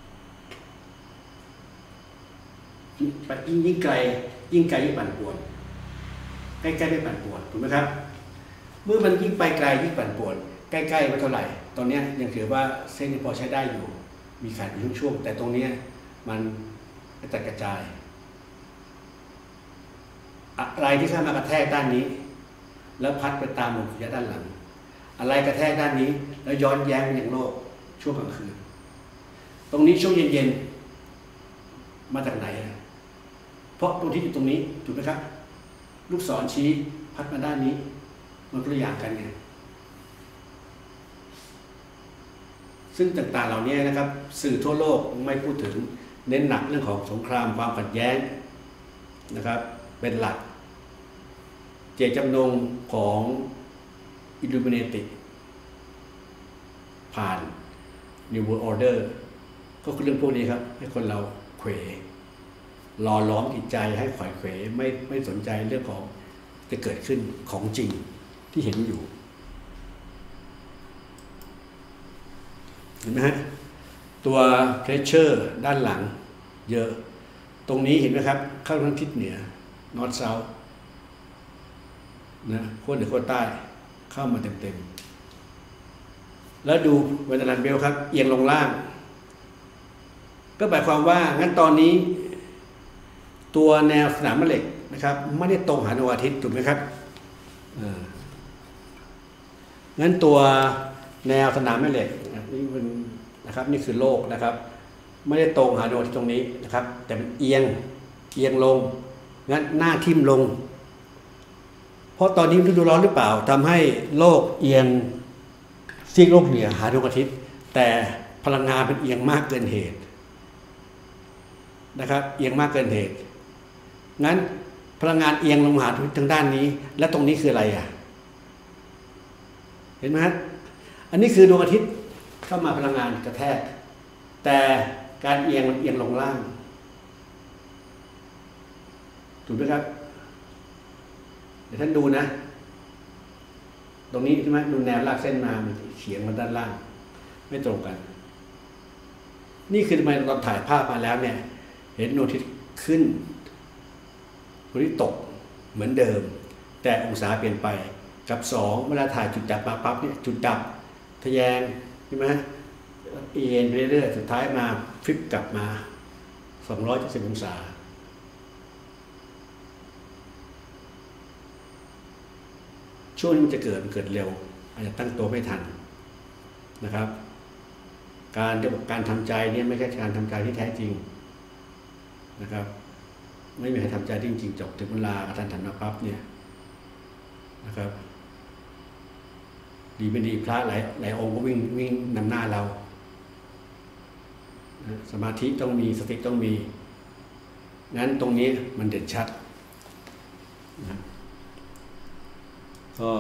[SPEAKER 1] ยิ่งยิ่งไกลยิ่งไกลยิ่งปั่นป่วนใกล้ๆไม่ปั่นป่วนถูกไหมครับเมื่อมันยิ่งไปไกลยิ่งปั่นป่วนใกล้ๆไม่เท่าไหร่ตอนนี้ยังถือว่าเส้นพอใช้ได้อยู่มีขาดอยู่ช่วงๆแต่ตรงนี้มันกระจายกระจายอะไรที่เข้ามากระแทกด้านนี้แล้วพัดไปตามลมระยะด้านหลังอะไรกระแทกด้านนี้แล้วย้อนแย้งไปยังโลกช่วงกลางคืนตรงนี้ช่วงเย็นๆมาจากไหนเพราะตรงที่อยู่ตรงนี้ถูกไหมครับลูกศรชี้พัดมาด้านนี้มันตัวอย่างกันไงซึ่งต่างๆเหล่านี้นะครับสื่อทั่วโลกไม่พูดถึงเน้นหนักเรื่องของสงครามความขัดแย้งนะครับเป็นหลักเจตจำนงของอิลลูมิเนติผ่าน New World Order ก็คือเรื่องพวกนี้ครับให้คนเราเขวรอล้อมจิตใจให้ขวายเขวไม่ไม่สนใจเรื่องของจะเกิดขึ้นของจริงที่เห็นอยู่เห็นไหมฮะตัว pressure ด้านหลังเยอะตรงนี้เห็นไหมครับเข้าทางทิศเหนือ north south นะขั้วเหนือขั้วใต้เข้ามาเต็มๆแล้วดูเวลาลันเบลครับเอียงลงล่างก็หมายความว่างั้นตอนนี้ตัวแนวสนามแม่เหล็กนะครับไม่ได้ตรงหาดวงอาทิตย์ถูกไหมครับงั้นตัวแนวสนามแม่เหล็กนี่เป็นนะครับนี่คือโลกนะครับไม่ได้ตรงหาดวงอาทิตย์ตรงนี้นะครับแต่เป็นเอียงเอียงลงงั้นหน้าทิ่มลงเพราะตอนนี้ฤดูร้อนหรือเปล่าทำให้โลกเอียงซีกโลกเหนือหาดวงอาทิตย์แต่พลังงานเป็นเอียงมากเกินเหตุนะครับเอียงมากเกินเหตุงั้นพลังงานเอียงลงหาทางด้านนี้และตรงนี้คืออะไรอ่ะเห็นไหมฮะอันนี้คือดวงอาทิตย์เข้ามาพลังงานกระแทกแต่การเอียงมันเอียงลงล่างถูกไหมครับเดี๋ยวท่านดูนะตรงนี้ใช่ไหมดูแนวลากเส้นมามันเฉียงมาด้านล่างไม่ตรงกันนี่คือทำไมตอนถ่ายภาพมาแล้วเนี่ยเห็นดวงอาทิตย์ขึ้นดวงอาทิตย์ตกเหมือนเดิมแต่องศาเปลี่ยนไปกับสองเวลาถ่ายจุดดับมาปั๊บเนี่ยจุดดับทะแยงใช่ไหมเอียงไปเรื่อยสุดท้ายมาฟลิปกลับมาสองร้อยเจ็ดสิบองศาช่วงนี้มันจะเกิดมันเกิดเร็วอาจจะตั้งตัวไม่ทันนะครับการการทำใจเนี่ยไม่ใช่การทำใจที่แท้จริงนะครับไม่มีใครทำใจจริงๆจบถึงเวลากระทันหันมาปั๊บเนี่ยนะครับดีไม่ดีพระหลายหลายองค์ก็วิ่งวิ่งนำหน้าเราสมาธิต้องมีสติต้องมีงั้นตรงนี้มันเด่นชัดนะก็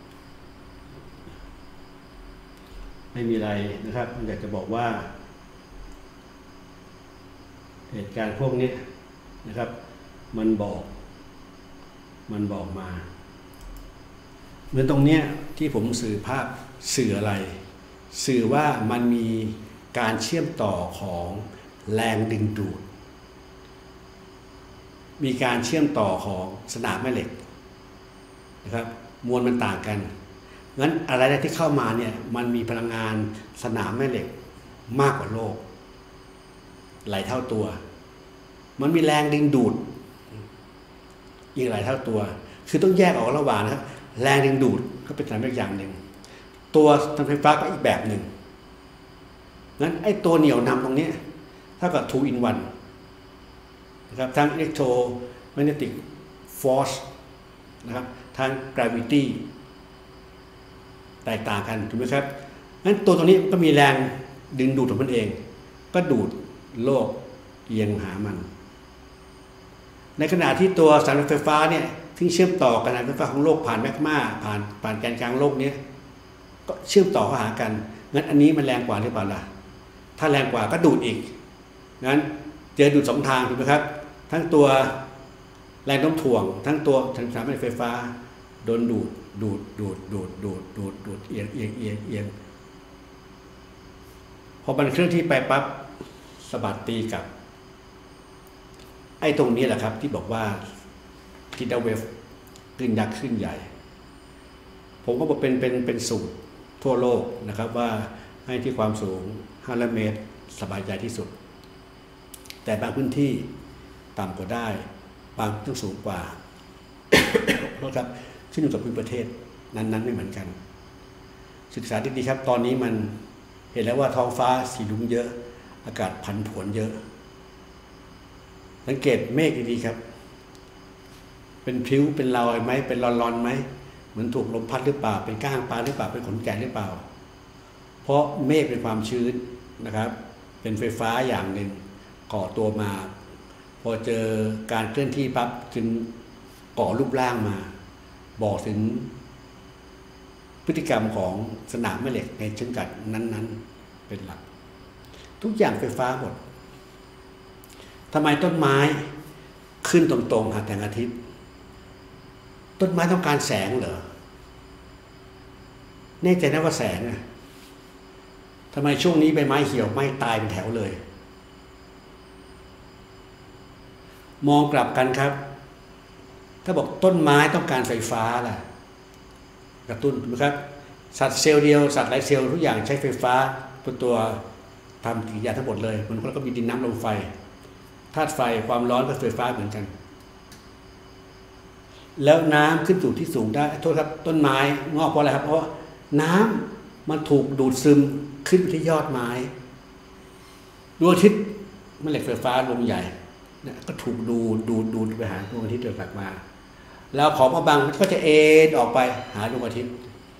[SPEAKER 1] ไม่มีอะไรนะครับอยากจะบอกว่าเหตุการณ์พวกนี้นะครับมันบอกมันบอกมาเหมือนตรงเนี้ยที่ผมสื่อภาพสื่ออะไรสื่อว่ามันมีการเชื่อมต่อของแรงดึงดูดมีการเชื่อมต่อของสนามแม่เหล็กนะครับมวลมันต่างกันงั้นอะไรที่เข้ามาเนี่ยมันมีพลังงานสนามแม่เหล็กมากกว่าโลกหลายเท่าตัวมันมีแรงดึงดูดอีกหลายเท่าตัวคือต้องแยกออกระหว่างนะครับแรงดึงดูดก็เป็นสนามแม่เหล็กอย่างหนึ่งตัวทำไฟฟ้าก็อีกแบบหนึ่งงั้นไอ้ตัวเหนี่ยวนำตรงนี้เท่ากับ two in one นะครับทั้ง electromagnetic force นะครับทั้ง gravity แตกต่างกันถูกไหมครับงั้นตัวตรงนี้ก็มีแรงดึงดูดของมันเองก็ดูดโลกเอียงหามันในขณะที่ตัวสายไฟฟ้าเนี่ยที่เชื่อมต่อกันสายไฟฟ้าของโลกผ่านแมกมาผ่านผ่านแกนกลางโลกนี้ก็เชื่อมต่อเข้าหากันงั้นอันนี้มันแรงกว่าหรือเปล่าล่ะถ้าแรงกว่าก็ดูดอีกงั้นเจอดูดสองทางถูกไหมครับทั้งตัวแรงโน้มถ่วงทั้งตัวสายไฟฟ้าโดนดูดดูดดูดดูดดูดดูดดูดเอียงเอียงเอียงเอียงพอมันเคลื่อนที่ไปปั๊บสะบัดตีกับไอ้ตรงนี้แหละครับที่บอกว่าทิดเดเวฟขึ้นยักษ์ขึ้นใหญ่ผมก็บอกเป็นเป็นเป็นสูตรทั่วโลกนะครับว่าให้ที่ความสูงห้าร้อยเมตรสบายใจที่สุดแต่บางพื้นที่ต่ำกว่าได้บางต้องสูงกว่า นะครับขึ้นอยู่กับพื้นประเทศนั้นๆไม่เหมือนกันศึกษาดีๆครับตอนนี้มันเห็นแล้วว่าท้องฟ้าสีรุ้งเยอะอากาศผันผวนเยอะสังเกตเมฆดีๆครับเป็นพลิ้วเป็นลอยไหมเป็นลอนๆไหมเหมือนถูกลมพัดหรือเปล่าเป็นก้างปลาหรือเปล่าเป็นขนแกะหรือเปล่าเพราะเมฆเป็นความชื้นนะครับเป็นไฟฟ้าอย่างหนึ่งก่อตัวมาพอเจอการเคลื่อนที่ปั๊บจึงก่อรูปร่างมาบอกถึงพฤติกรรมของสนามแม่เหล็กในเชิงกัดนั้นๆเป็นหลักทุกอย่างไฟฟ้าหมดทำไมต้นไม้ขึ้นตรงๆหาแสงอาทิตย์ต้นไม้ต้องการแสงเหรอแน่ใจนะว่าแสงอะทำไมช่วงนี้ใบไม้เหี่ยวไม่ตายเป็นแถวเลยมองกลับกันครับถ้าบอกต้นไม้ต้องการไฟฟ้าล่ะกระตุ้นถูกไหมครับสัตว์เซลล์เดียวสัตว์หลายเซลล์ทุกอย่างใช้ไฟฟ้าเป็นตัวทำกิริยาทั้งหมดเลยมันก็มีดินน้ำลมไฟธาตุไฟความร้อนก็ไฟฟ้าเหมือนกันแล้วน้ำขึ้นสู่ที่สูงได้โทษครับต้นไม้งอกเพราะอะไรครับเพราะน้ำมันถูกดูดซึมขึ้นไปที่ยอดไม้ดวงอาทิตย์แม่เหล็กไฟฟ้าลมใหญ่เนี่ยก็ถูกดูดูดูไปหาดวงอาทิตย์เดินกลับมาแล้วของมาบังมันก็จะเอ็นออกไปหาดวงอาทิตย์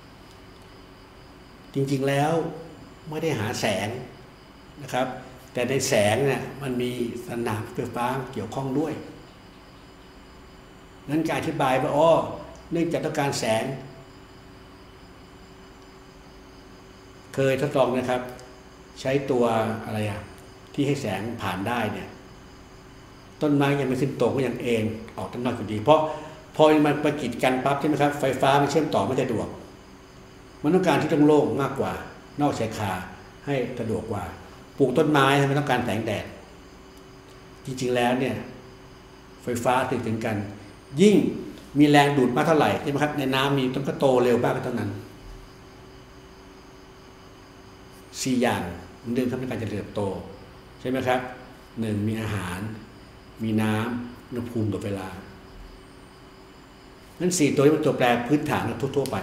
[SPEAKER 1] จริงๆแล้วไม่ได้หาแสงนะครับแต่ในแสงเนี่ยมันมีสนามไฟฟ้าเกี่ยวข้องด้วยนั้นการอธิบายว่าอ๋อเนื่องจากต้องการแสงเคยทดลองนะครับใช้ตัวอะไรอะที่ให้แสงผ่านได้เนี่ยต้นไม้ยังไม่ขึ้นตรงก็ยังเอ็นออกด้านนอกอยู่ดีเพราะพอมันประกิดกันปั๊บใช่ไหมครับไฟฟ้ามันเชื่อมต่อไม่สะดวกมันต้องการที่ต้องโล่งมากกว่านอกชายคาให้สะดวกกว่าปลูกต้นไม้ไม่ต้องการแสงแดดจริงๆแล้วเนี่ยไฟฟ้าถึงถึงกันยิ่งมีแรงดูดมากเท่าไหร่ใช่ไหมครับในน้ำมีต้นก็โตเร็วมากเท่านั้นสี่อย่างมันดึงทำให้การเจริญเติบโตใช่ไหมครับหนึ่งมีอาหารมีน้ำอุณหภูมิต่อเวลานั้นสี่ตัวนี้เป็นตัวแปรพื้นฐานทั่วๆไป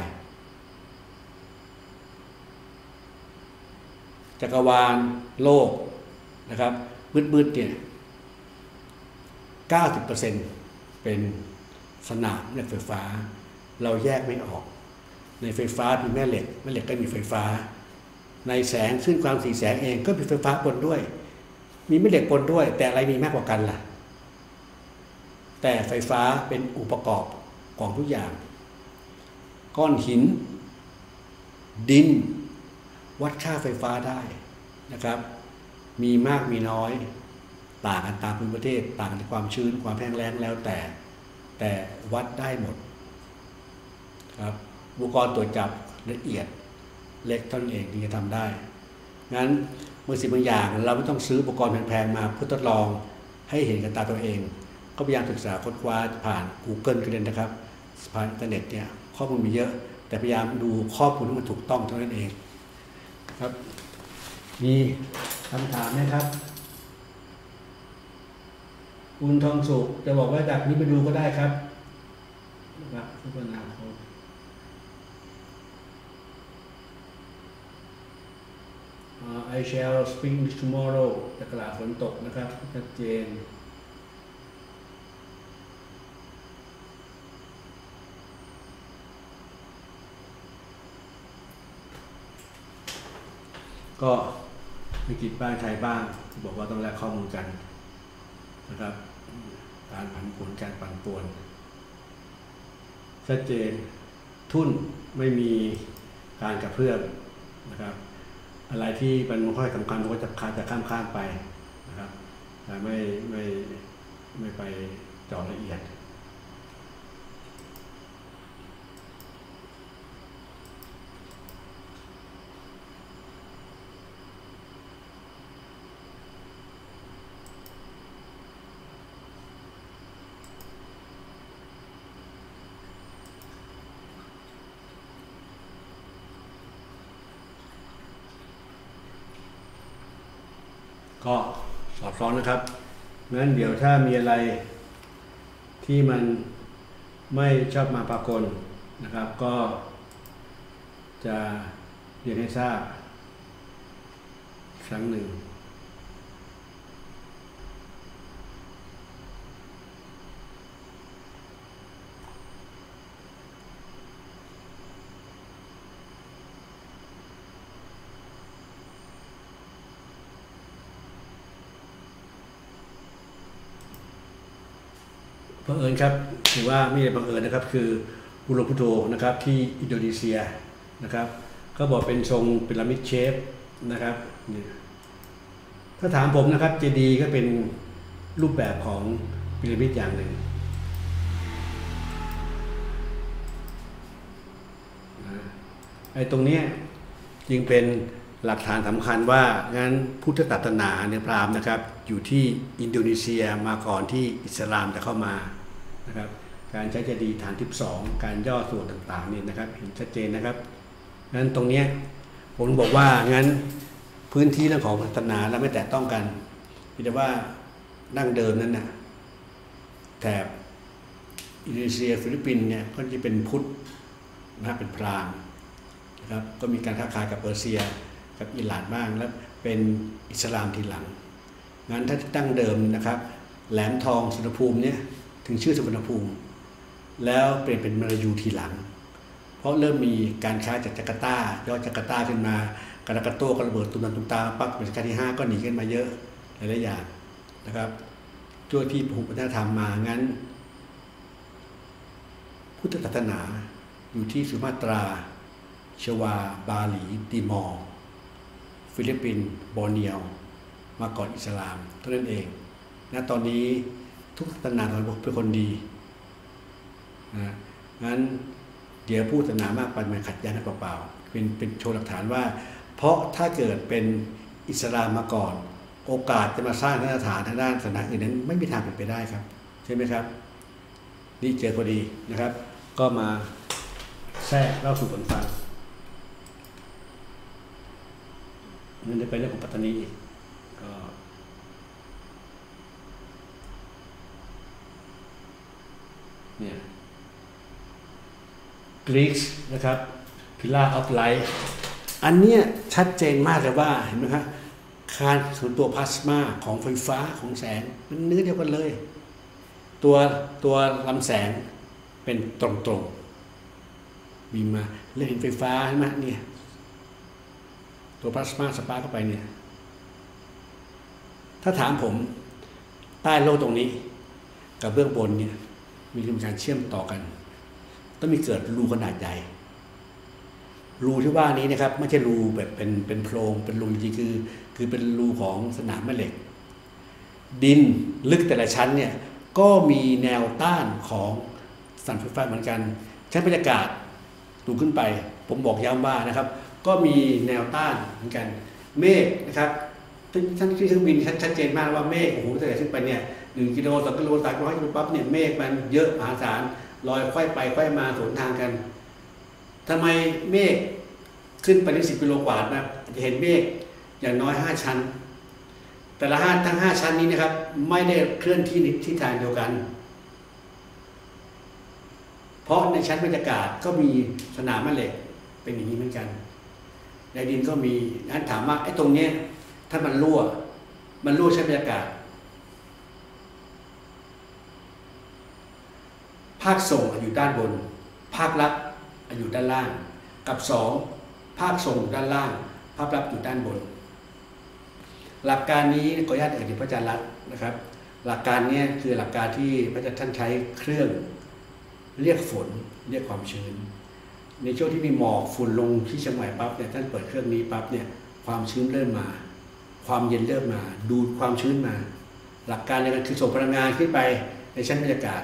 [SPEAKER 1] จักรวาลโลกนะครับมืดๆเนี่ย เก้าสิบเปอร์เซ็นต์ เป็นสนามเหล็กไฟฟ้าเราแยกไม่ออกในไฟฟ้ามีแม่เหล็กแม่เหล็กก็มีไฟฟ้าในแสงขึ้นความสีแสงเองก็มีไฟฟ้าปนด้วยมีแม่เหล็กปนด้วยแต่อะไรมีมากกว่ากันล่ะแต่ไฟฟ้าเป็นองค์ประกอบของทุกอย่างก้อนหินดินวัดค่าไฟฟ้าได้นะครับมีมากมีน้อยต่างกันตามภูมิประเทศต่างกันในความชื้นความแห้งแล้งแล้วแต่แต่วัดได้หมดครับอุปกรณ์ตรวจจับละเอียดเล็กเท่านั้นเองที่จะทำได้งั้นบางสิ่งบางอย่างเราไม่ต้องซื้ออุปกรณ์แพงๆมาเพื่อทดลองให้เห็นกับตาตัวเองก็พยายามศึกษาค้นคว้าผ่าน Google กันเลยนะครับผ่านอินเทอร์เน็ตเนี่ยข้อมูลมีเยอะแต่พยายามดูข้อมูลที่มันถูกต้องเท่านั้นเองครับมีคำถามไหมครับคุณทองสุขจะบอกว่าจากนี้ไปดูก็ได้ครับนะครับทุกคนนะครับI shall speak English tomorrow จะกล่าวฝนตกนะครับชัดเจนก็วิกฤตบ้างไทยบ้างบอกว่าต้องแลกข้อมูลกันนะครับการผันผวนการปั่นป่วนชัดเจนทุนไม่มีการกระเพื่อมนะครับอะไรที่มันไม่ค่อยสำคัญก็จะขาดจะข้ามข้ามไปนะครับแต่ไม่ไม่ไม่ไปเจาะละเอียดก็สอดคล้องนะครับงั้นเดี๋ยวถ้ามีอะไรที่มันไม่ชอบมาปรากฏนะครับก็จะเรียนให้ทราบครั้งหนึ่งบังเอิญครับถือว่าไม่ได้บังเอิญนะครับคืออุโรพุโธนะครับที่อินโดนีเซียนะครับก็บอกเป็นทรงพีระมิดเชฟนะครับถ้าถามผมนะครับเจดีย์ก็เป็นรูปแบบของพีระมิดอย่างหนึ่งไอ้ตรงนี้จึงเป็นหลักฐานสำคัญว่างั้นพุทธศาสนาในพราหมณ์นะครับอยู่ที่อินโดนีเซียมาก่อนที่อิสลามจะเข้ามานะครับการใช้เจดีย์ฐานที่สองการย่อส่วนต่างๆนี่นะครับเห็นชัดเจนนะครับงั้นตรงนี้ผมบอกว่างั้นพื้นที่เรื่องของศาสนาเราไม่แตะต้องกันแต่ว่าดั้งเดิมนั้นนะแถบอินโดนีเซียฟิลิปปินส์เนี่ยก็จะเป็นพุทธนะเป็นพราหมณ์นะครับก็มีการค้าขายกับเปอร์เซียกับอิหร่านบ้างแล้วเป็นอิสลามทีหลังงั้นถ้าตั้งเดิมนะครับแหลมทองสุวรรณภูมิเนี่ยถึงชื่อสุวรรณภูมิแล้วเปลี่ยนเป็นมลายูทีหลังเพราะเริ่มมีการค้าจากจาการ์ตายอดจาการ์ตาขึ้นมากาลากัตโตก็ระเบิดตุนตุนตาปั๊บเป็นการที่ห้าก็หนีกันมาเยอะหลายๆอย่างนะครับช่วที่ภูมิวัฒนธรรมมางั้นพุทธศาสนาอยู่ที่สุมาตราชวาบาหลีติมอร์ฟิลิปปินส์บอร์เนียวมาก่อนอิสลามเท่านั้นเองณตอนนี้ทุกศาสนาเป็นคนดีนะงั้นเดี๋ยวพูดศาสนามากไปมันขัดแย้งกันเปล่าๆเป็นเป็นโชว์หลักฐานว่าเพราะถ้าเกิดเป็นอิสลามมาก่อนโอกาสจะมาสร้างสถานทางด้านศาสนาอื่นนั้นไม่มีทางเป็นไปได้ครับใช่ไหมครับนี่เจอพอดีนะครับก็มาแทรกเล่าสู่กันฟังนั่นจะเป็นเรื่องของปัตตานีก็เนี่ยกรีกนะครับ Pillar of Light อันเนี้ยชัดเจนมากเลยว่าเห็นไหมครับคานส่วนตัวพลาสมาของไฟฟ้าของแสงมันเนื้อเดียวกันเลยตัวตัวลำแสงเป็นตรงๆมีมาเล่นไฟฟ้าใช่ไหมเนี่ยตัวพลาสมาสปาร์คเข้าไปเนี่ยถ้าถามผมใต้โลกตรงนี้กับเบื้องบนเนี่ยมีการเชื่อมต่อกันต้องมีเกิดรูขนาดใหญ่รูที่ว่านี้นะครับไม่ใช่รูแบบเป็นเป็นโพรงเป็นรูจริงๆคือคือเป็นรูของสนามแม่เหล็กดินลึกแต่ละชั้นเนี่ยก็มีแนวต้านของสัญไฟฟ้าเหมือนกันชั้นบรรยากาศดูขึ้นไปผมบอกย้ำว่านะครับก็มีแนวต้านเหมือนกันเมฆนะครับท่านที่เครื่องบินชัดเจนมากว่าเมฆโอ้โหตั้งแต่ขึ้นไปเนี่ยหนึ่งกิโลสองกิโลสามร้อยกิโลปั๊บเนี่ยเมฆมันเยอะมหาศาลลอยค่อยไปค่อยมาสวนทางกันทำไมเมฆขึ้นไปถึงสิบกิโลกว่านะจะเห็นเมฆอย่างน้อยห้าชั้นแต่ละห้าทั้งห้าชั้นนี้นะครับไม่ได้เคลื่อนที่ในทิศทางเดียวกันเพราะในชั้นบรรยากาศก็มีสนามแม่เหล็กเป็นอย่างนี้เหมือนกันในดินก็มีงั้นถามว่าไอ้ตรงนี้ถ้ามันรั่วมันรั่วชั้นบรรยากาศภาคส่งอยู่ด้านบนภาครับอยู่ด้านล่างกับสองภาคส่งอยู่ด้านล่างภาครับอยู่ด้านบนหลักการนี้ขออนุญาตเอ่ยถึงพระอาจารย์รัตน์นะครับหลักการนี้คือหลักการที่พระอาจารย์ท่านใช้เครื่องเรียกฝนเรียกความชื้นในช่วงที่มีหมอกฝุ่นลงที่เชียงใหม่ปั๊บเนี่ยท่านเปิดเครื่องนี้ปั๊บเนี่ยความชื้นเริ่มมาความเย็นเริ่มมาดูดความชื้นมาหลักการในการคือส่งพลังงานขึ้นไปในชั้นบรรยากาศ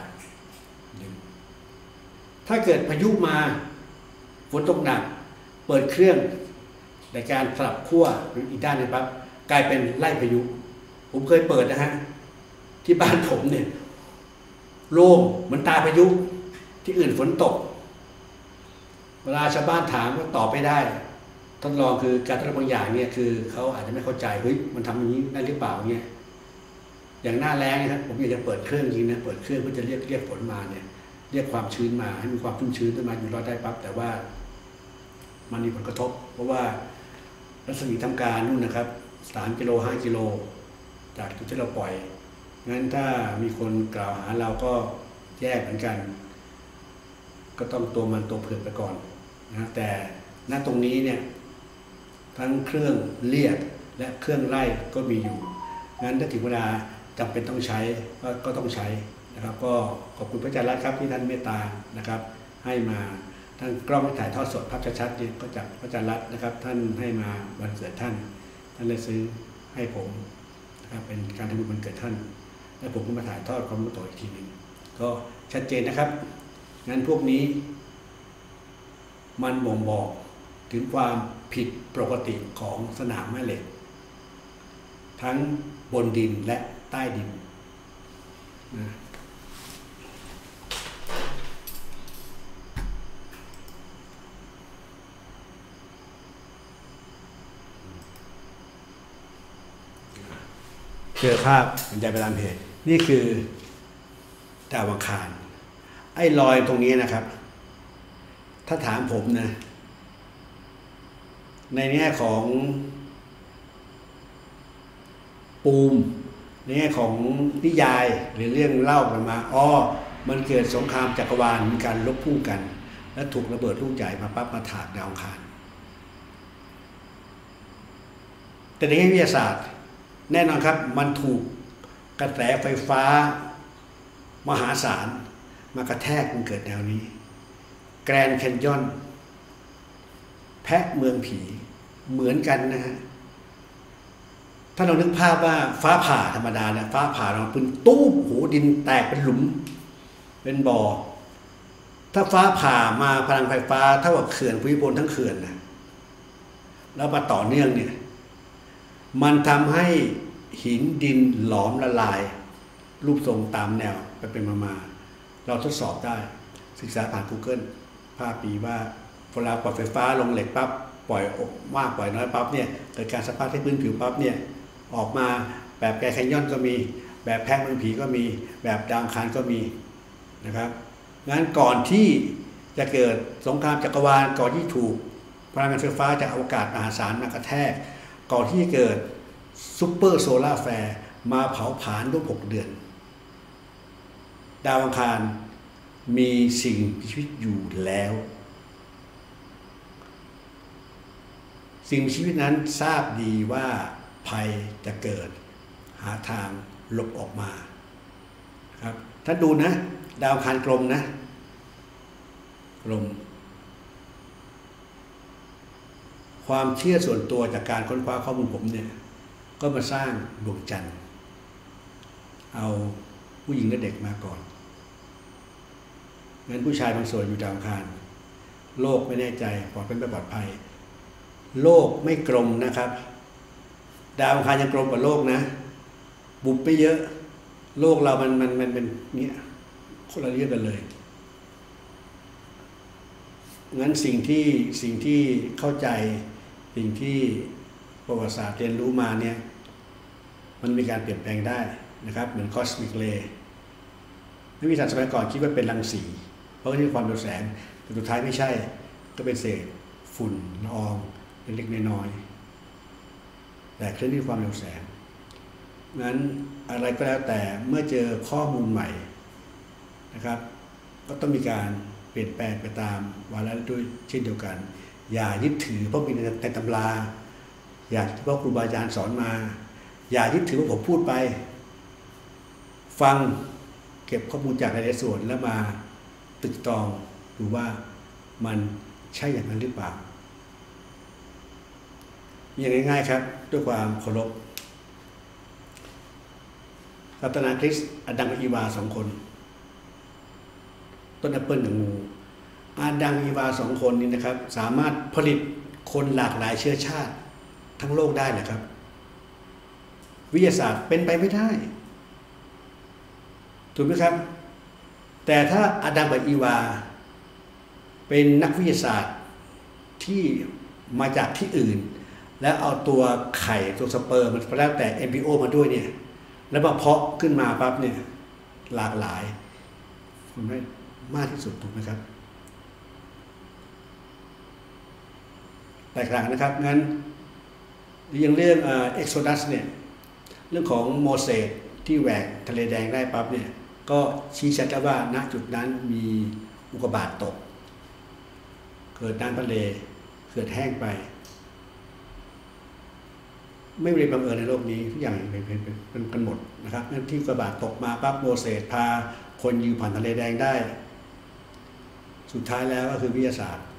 [SPEAKER 1] ถ้าเกิดพายุมาฝนตกหนักเปิดเครื่องในการสลับขั้วอีกด้านนึงปั๊บกลายเป็นไล่พายุผมเคยเปิดนะฮะที่บ้านผมเนี่ยโล่งเหมือนตาพายุที่อื่นฝนตกเวลาชาวบ้านถามก็ตอบไม่ได้ทดลองคือการทดลองบางอย่างเนี่ยคือเขาอาจจะไม่เข้าใจเฮ้ยมันทำอย่างนี้ได้หรือเปล่าเนี่ยอย่างหน้าแล้งนะครับผมอยากจะเปิดเครื่องจริงนะเปิดเครื่องเพื่อจะเรียกเรียกฝนมาเนี่ยเรียกความชื้นมาให้มีความชุ่มชื้นขึ้นมาอยู่รอดได้ปั๊บแต่ว่ามันมีผลกระทบเพราะว่ารัศมีทำการนู่นนะครับสามกิโลห้ากิโลจากจุดที่เราปล่อยงั้นถ้ามีคนกล่าวหาเราก็แยกเหมือนกันก็ต้องตัวมันตัวเผือกไปก่อนนะแต่ณตรงนี้เนี่ยทั้งเครื่องเรียกและเครื่องไล่ก็มีอยู่งั้นถ้าถึงเวลาจำเป็นต้องใช้ก็ก็ต้องใช้นะครับก็ขอบคุณพระอาจารย์รัตน์ครับที่ท่านเมตตานะครับให้มาท่านกล้องถ่ายทอดสดภาพชัดๆเนี่ยก็จากพระอาจารย์รัตน์นะครับท่านให้มาวันเกิดท่านท่านเลยซื้อให้ผมนะครับเป็นการทำบุญวันเกิดท่านแล้วผมก็มาถ่ายทอดความรู้ต่ออีกทีหนึ่งก็ชัดเจนนะครับงั้นพวกนี้มันบ่งบอกถึงความผิดปกติของสนามแม่เหล็กทั้งบนดินและใต้ดินนะเจอภาพบรรยายไปตามเพจนี่คือดาวอังคารไอ้รอยตรงนี้นะครับถ้าถามผมนะในแง่ของปูมในแง่ของนิยายหรือเรื่องเล่ากันมาอ๋อมันเกิดสงครามจักรวาลมีการลบพุ่งกันและถูกระเบิดลูกใหญ่มาปั๊บมาถากดาวอังคารแต่ในแง่วิทยาศาสตร์แน่นอนครับมันถูกกระแสไฟฟ้ามหาศาลมากระแทกมันเกิดแนวนี้แกรนด์แคนยอนแพะเมืองผีเหมือนกันนะฮะถ้าเรานึกภาพว่าฟ้าผ่าธรรมดาเนี่ยฟ้าผ่าเราเป็นตู้มโหดินแตกเป็นหลุมเป็นบ่อถ้าฟ้าผ่ามาพลังไฟฟ้าเท่ากับเขื่อนภูมิพลทั้งเขื่อนนะแล้วมาต่อเนื่องเนี่ยมันทำให้หินดินหลอมละลายรูปทรงตามแนวไปเป็นมามาเราทดสอบได้ศึกษาผ่าน Google ภาพปีว่าเวลาปล่อยไฟฟ้าลงเหล็กปั๊บปล่อยออกมากปล่อยน้อยปั๊บเนี่ยเกิดการสะพัดที่พื้นผิวปั๊บเนี่ยออกมาแบบแกรนด์แคนยอนก็มีแบบแพะเมืองผีก็มีแบบดาวอังคารก็มีนะครับงั้นก่อนที่จะเกิดสงครามจักรวาลก่อนที่ถูกพลังงานไฟฟ้าจากอวกาศมหาศาลมากระแทกก่อนที่จะเกิดซุปเปอร์โซลาร์แฟร์มาเผาผลาญร่วมหกเดือนดาวอังคารมีสิ่งมีชีวิตอยู่แล้วสิ่งมีชีวิตนั้นทราบดีว่าภัยจะเกิดหาทางหลบออกมาครับถ้าดูนะดาวอังคารกลมนะกลมความเชื่อส่วนตัวจากการค้นคว้าข้อมูลผมเนี่ยก็มาสร้างดวงจันทร์เอาผู้หญิงและเด็กมาก่อนงั้นผู้ชายบางส่วนอยู่ดาวอังคารโลกไม่แน่ใจปลอดเป็นไม่ปลอดภัยโลกไม่กลมนะครับดาวอังคารยังกลมกว่าโลกนะบุบไปเยอะโลกเรามันมันมันเป็นเนี้ยคนละเรื่องกันเลยงั้นสิ่งที่สิ่งที่เข้าใจสิ่งที่ประวัติศาสตร์เรียนรู้มาเนี่ยมันมีการเปลี่ยนแปลงได้นะครับเหมือนคอสมิกเรย์นักวิทยาศาสตร์สมัยก่อนคิดว่าเป็นรังสีเพราะที่ความเร็วแสงแต่สุดท้ายไม่ใช่ก็เป็นเศษฝุ่นละอองเล็กๆน้อยๆแต่เคลื่อนที่ความเร็วแสงงั้นอะไรก็แล้วแต่เมื่อเจอข้อมูลใหม่นะครับก็ต้องมีการเปลี่ยนแปลงไปตามวาระด้วยเช่นเดียวกันอย่ายึดถือเพราะมีในตำราอย่าเพราะครูบาอาจารย์สอนมาอย่ายึดถือว่าผมพูดไปฟังเก็บข้อมูลจากหลายๆส่วนแล้วมาตึกตองดูว่ามันใช่อย่างนั้นหรือเปล่าอย่างง่ายๆครับด้วยความเคารพศาสนาคริสต์อดัมกับอีวาสองคนต้นแอปเปิลกับงูอาดัมอีวาสองคนนี้นะครับสามารถผลิตคนหลากหลายเชื้อชาติทั้งโลกได้เหรอครับวิทยาศาสตร์เป็นไปไม่ได้ถูกไหมครับแต่ถ้าอาดัมกับอีวาเป็นนักวิทยาศาสตร์ที่มาจากที่อื่นแล้วเอาตัวไข่ตัวสเปิร์มมันแล้วแต่เอมบริโอมาด้วยเนี่ยแล้วมาเพาะขึ้นมาปั๊บเนี่ยหลากหลายมันได้มากที่สุดถูกไหมครับแตกต่างนะครับงั้นยังเรื่องเอ็กโซดัสเนี่ยเรื่องของโมเสสที่แหวกทะเลแดงได้ปั๊บเนี่ยก็ชี้ชัดแล้วว่าณจุดนั้นมีอุกกาบาตตกเกิดน้ำทะเลเกิดแห้งไปไม่มีบังเอิญในโลกนี้ทุกอย่างเป็นเป็นเป็นกันหมดนะครับนั่นที่อุกกาบาตตกมาปั๊บโมเสสพาคนยืนผ่านทะเลแดงได้สุดท้ายแล้วก็คือวิทยาศาสตร์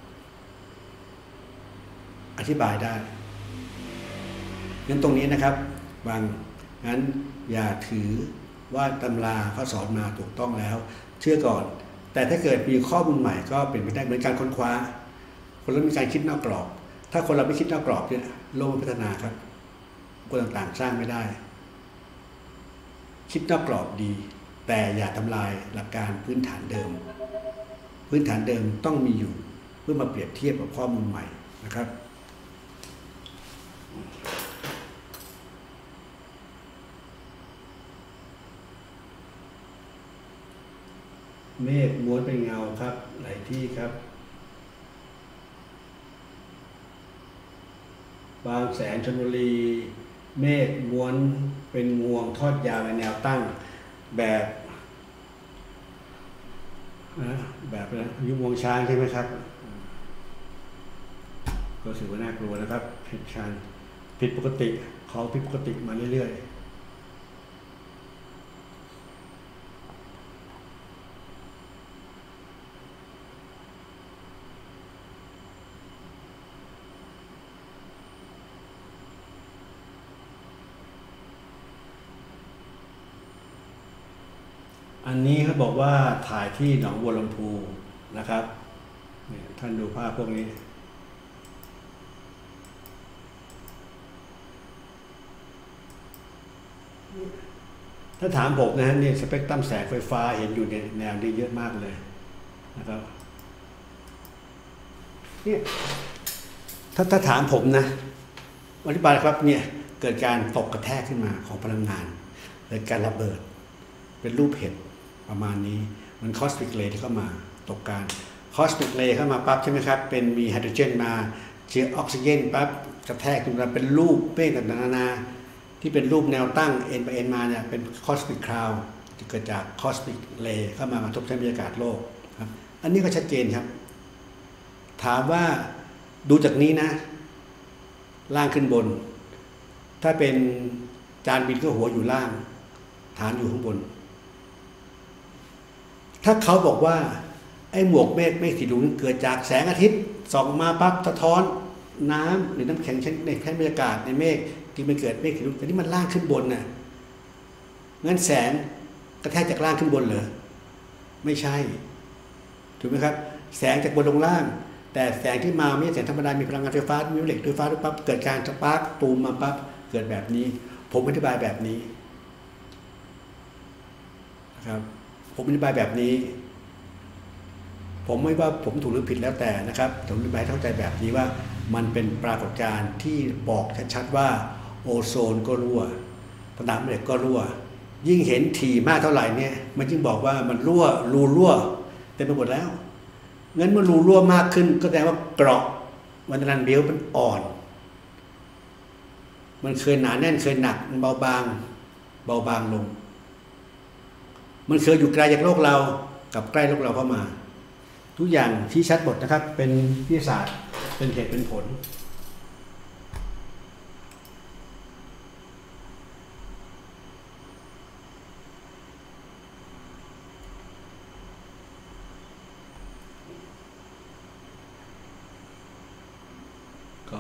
[SPEAKER 1] อธิบายได้งั้นตรงนี้นะครับบางงั้นอย่าถือว่าตำราเขาสอนมาถูกต้องแล้วเชื่อก่อนแต่ถ้าเกิดมีข้อมูลใหม่ก็เป็นไปได้เหมือนการค้นคว้าคนเรามีการคิดนอกกรอบถ้าคนเราไม่คิดนอกกรอบเนี่ยโลกพัฒนาครับคนต่างๆสร้างไม่ได้คิดนอกกรอบดีแต่อย่าทำลายหลักการพื้นฐานเดิมพื้นฐานเดิมต้องมีอยู่เพื่อมาเปรียบเทียบกับข้อมูลใหม่นะครับเมฆม้วนเป็นเงาครับหลายที่ครับบางแสนชลบุรีเมฆม้วนเป็นงวงทอดยาวในแนวตั้งแบบนะแบบนะยุงวงช้างใช่ไหมครับก็ถือว่าน่ากลัวนะครับผิดชานผิดปกติเขาผิดปกติมาเรื่อยๆอันนี้เขาบอกว่าถ่ายที่หนองบัวลำพูนะครับท่านดูภาพพวกนี้ถ้าถามผมนะฮะนี่สเปกตรัมแสงไฟฟ้าเห็นอยู่ในแนวนี้เยอะมากเลยนะครับเนี่ยถ้าถ้าถามผมนะอธิบายครับเนี่ยเกิดการตกกระแทกขึ้นมาของพลังงานเกิดการระเบิดเป็นรูปเห็ดประมาณนี้มันคอสมิกเรย์ที่เข้ามาตกการคอสมิกเรย์เข้ามาปั๊บใช่ไหมครับเป็นมีไฮโดรเจนมาเชื้อออกซิเจนปั๊บกระแทกขึ้นมาเป็นรูปเป้งต่างๆนานาที่เป็นรูปแนวตั้งเอ็นไปเอ็นมาเนี่ยเป็นคอสมิกคลาวด์ที่เกิดจากคอสมิกเรย์เข้ามากระทบชั้นบรรยากาศโลกครับอันนี้ก็ชัดเจนครับถามว่าดูจากนี้นะล่างขึ้นบนถ้าเป็นจานบินก็หัวอยู่ล่างฐานอยู่ข้างบนถ้าเขาบอกว่าไอ้หมวกเมฆเมฆสีดวงเกิดจากแสงอาทิตย์ส่องมาปั๊บสะท้อนน้ำหรือน้ำแข็งในชั้นบรรยากาศในเมฆที่มันเกิดเมฆสีดวงแต่นี่มันล่างขึ้นบนน่ะงั้นแสงกระแทกจากล่างขึ้นบนเหรอไม่ใช่ถูกไหมครับแสงจากบนลงล่างแต่แสงที่มาไม่ใช่แสงธรรมดามีพลังงานไฟฟ้ามีเหล็กไฟฟ้าด้วยปั๊บเกิดการสปาร์กตูมมาปั๊บเกิดแบบนี้ ผมอธิบายแบบนี้นะครับผมอธิบายแบบนี้ ผมไม่ว่าผมถูกหรือผิดแล้วแต่นะครับผมอธิบายเข้าใจแบบนี้ว่ามันเป็นปรากฏการณ์ที่บอกชัดๆว่าโอโซนก็รั่วผนังเหล็กก็รั่วยิ่งเห็นถี่มากเท่าไหร่เนี่ยมันยิ่งบอกว่ามันรั่วรูรั่วเต็มไปหมดแล้วงั้นเมื่อรูรั่วมากขึ้นก็แสดงว่าเกราะวันนันเบลมันอ่อนมันเคยหนาแน่นเคยหนักมันเบาบางเบาบางลงมันเคยอยู่ไกลจากโลกเรากับใกล้โลกเราเข้ามาทุกอย่างที่ชัดหมดนะครับเป็นวิทยาศาสตร์เป็นเหตุเป็นผลก็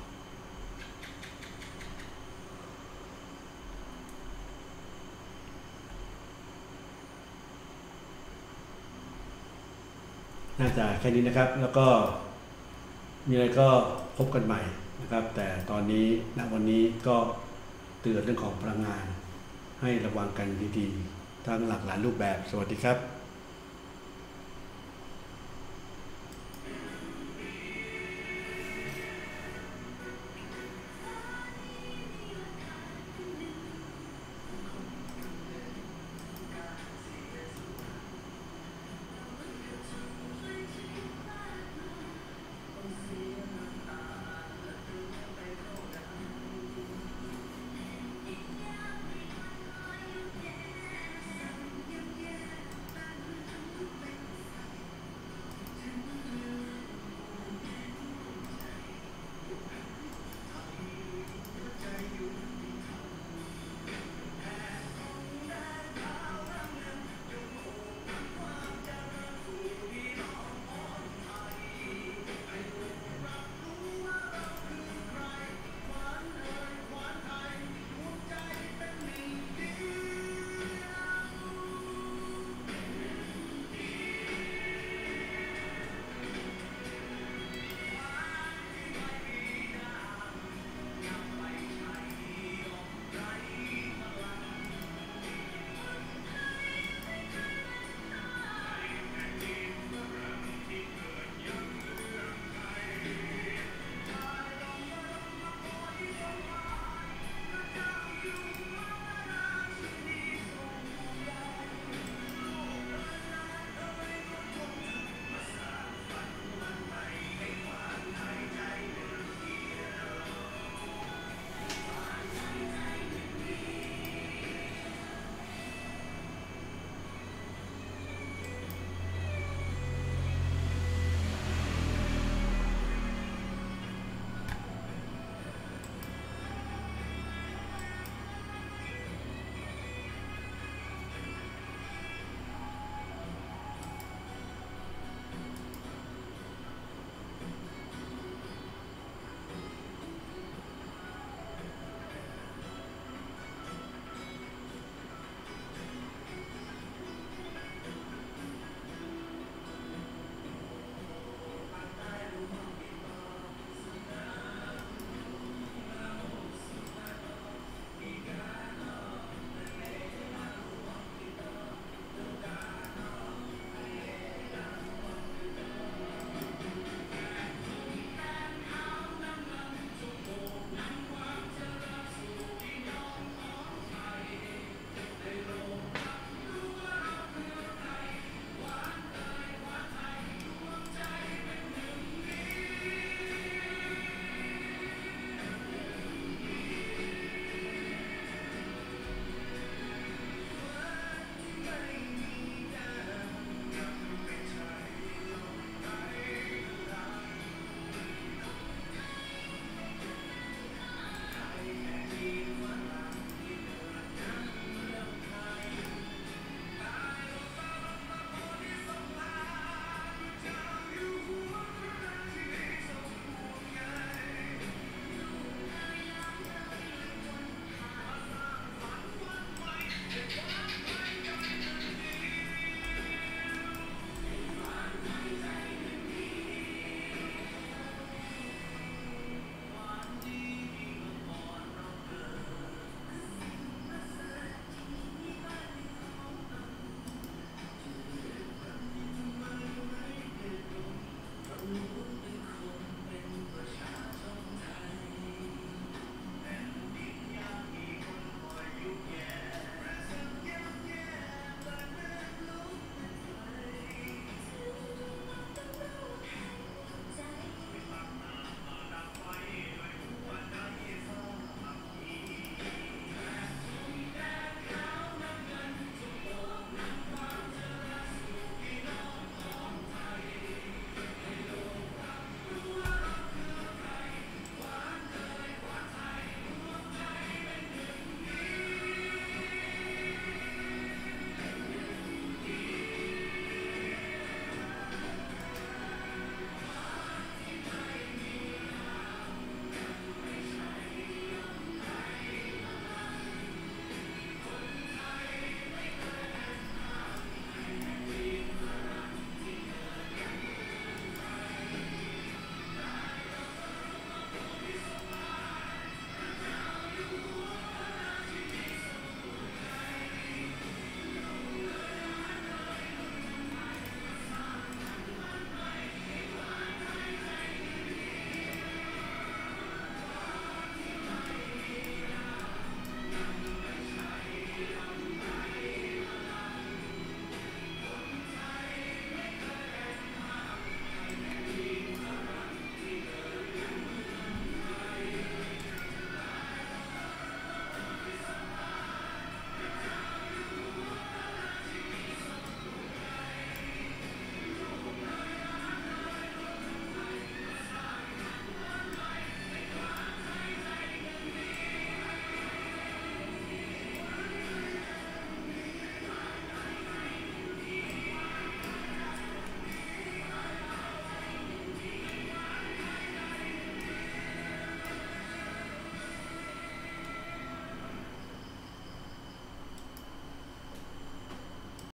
[SPEAKER 1] น่าจะแค่นี้นะครับแล้วก็มีอะไรก็พบกันใหม่นะครับแต่ตอนนี้ณวันนี้ก็เตือนเรื่องของพลังงานให้ระวังกันดีๆทั้งหลากหลายรูปแบบสวัสดีครับ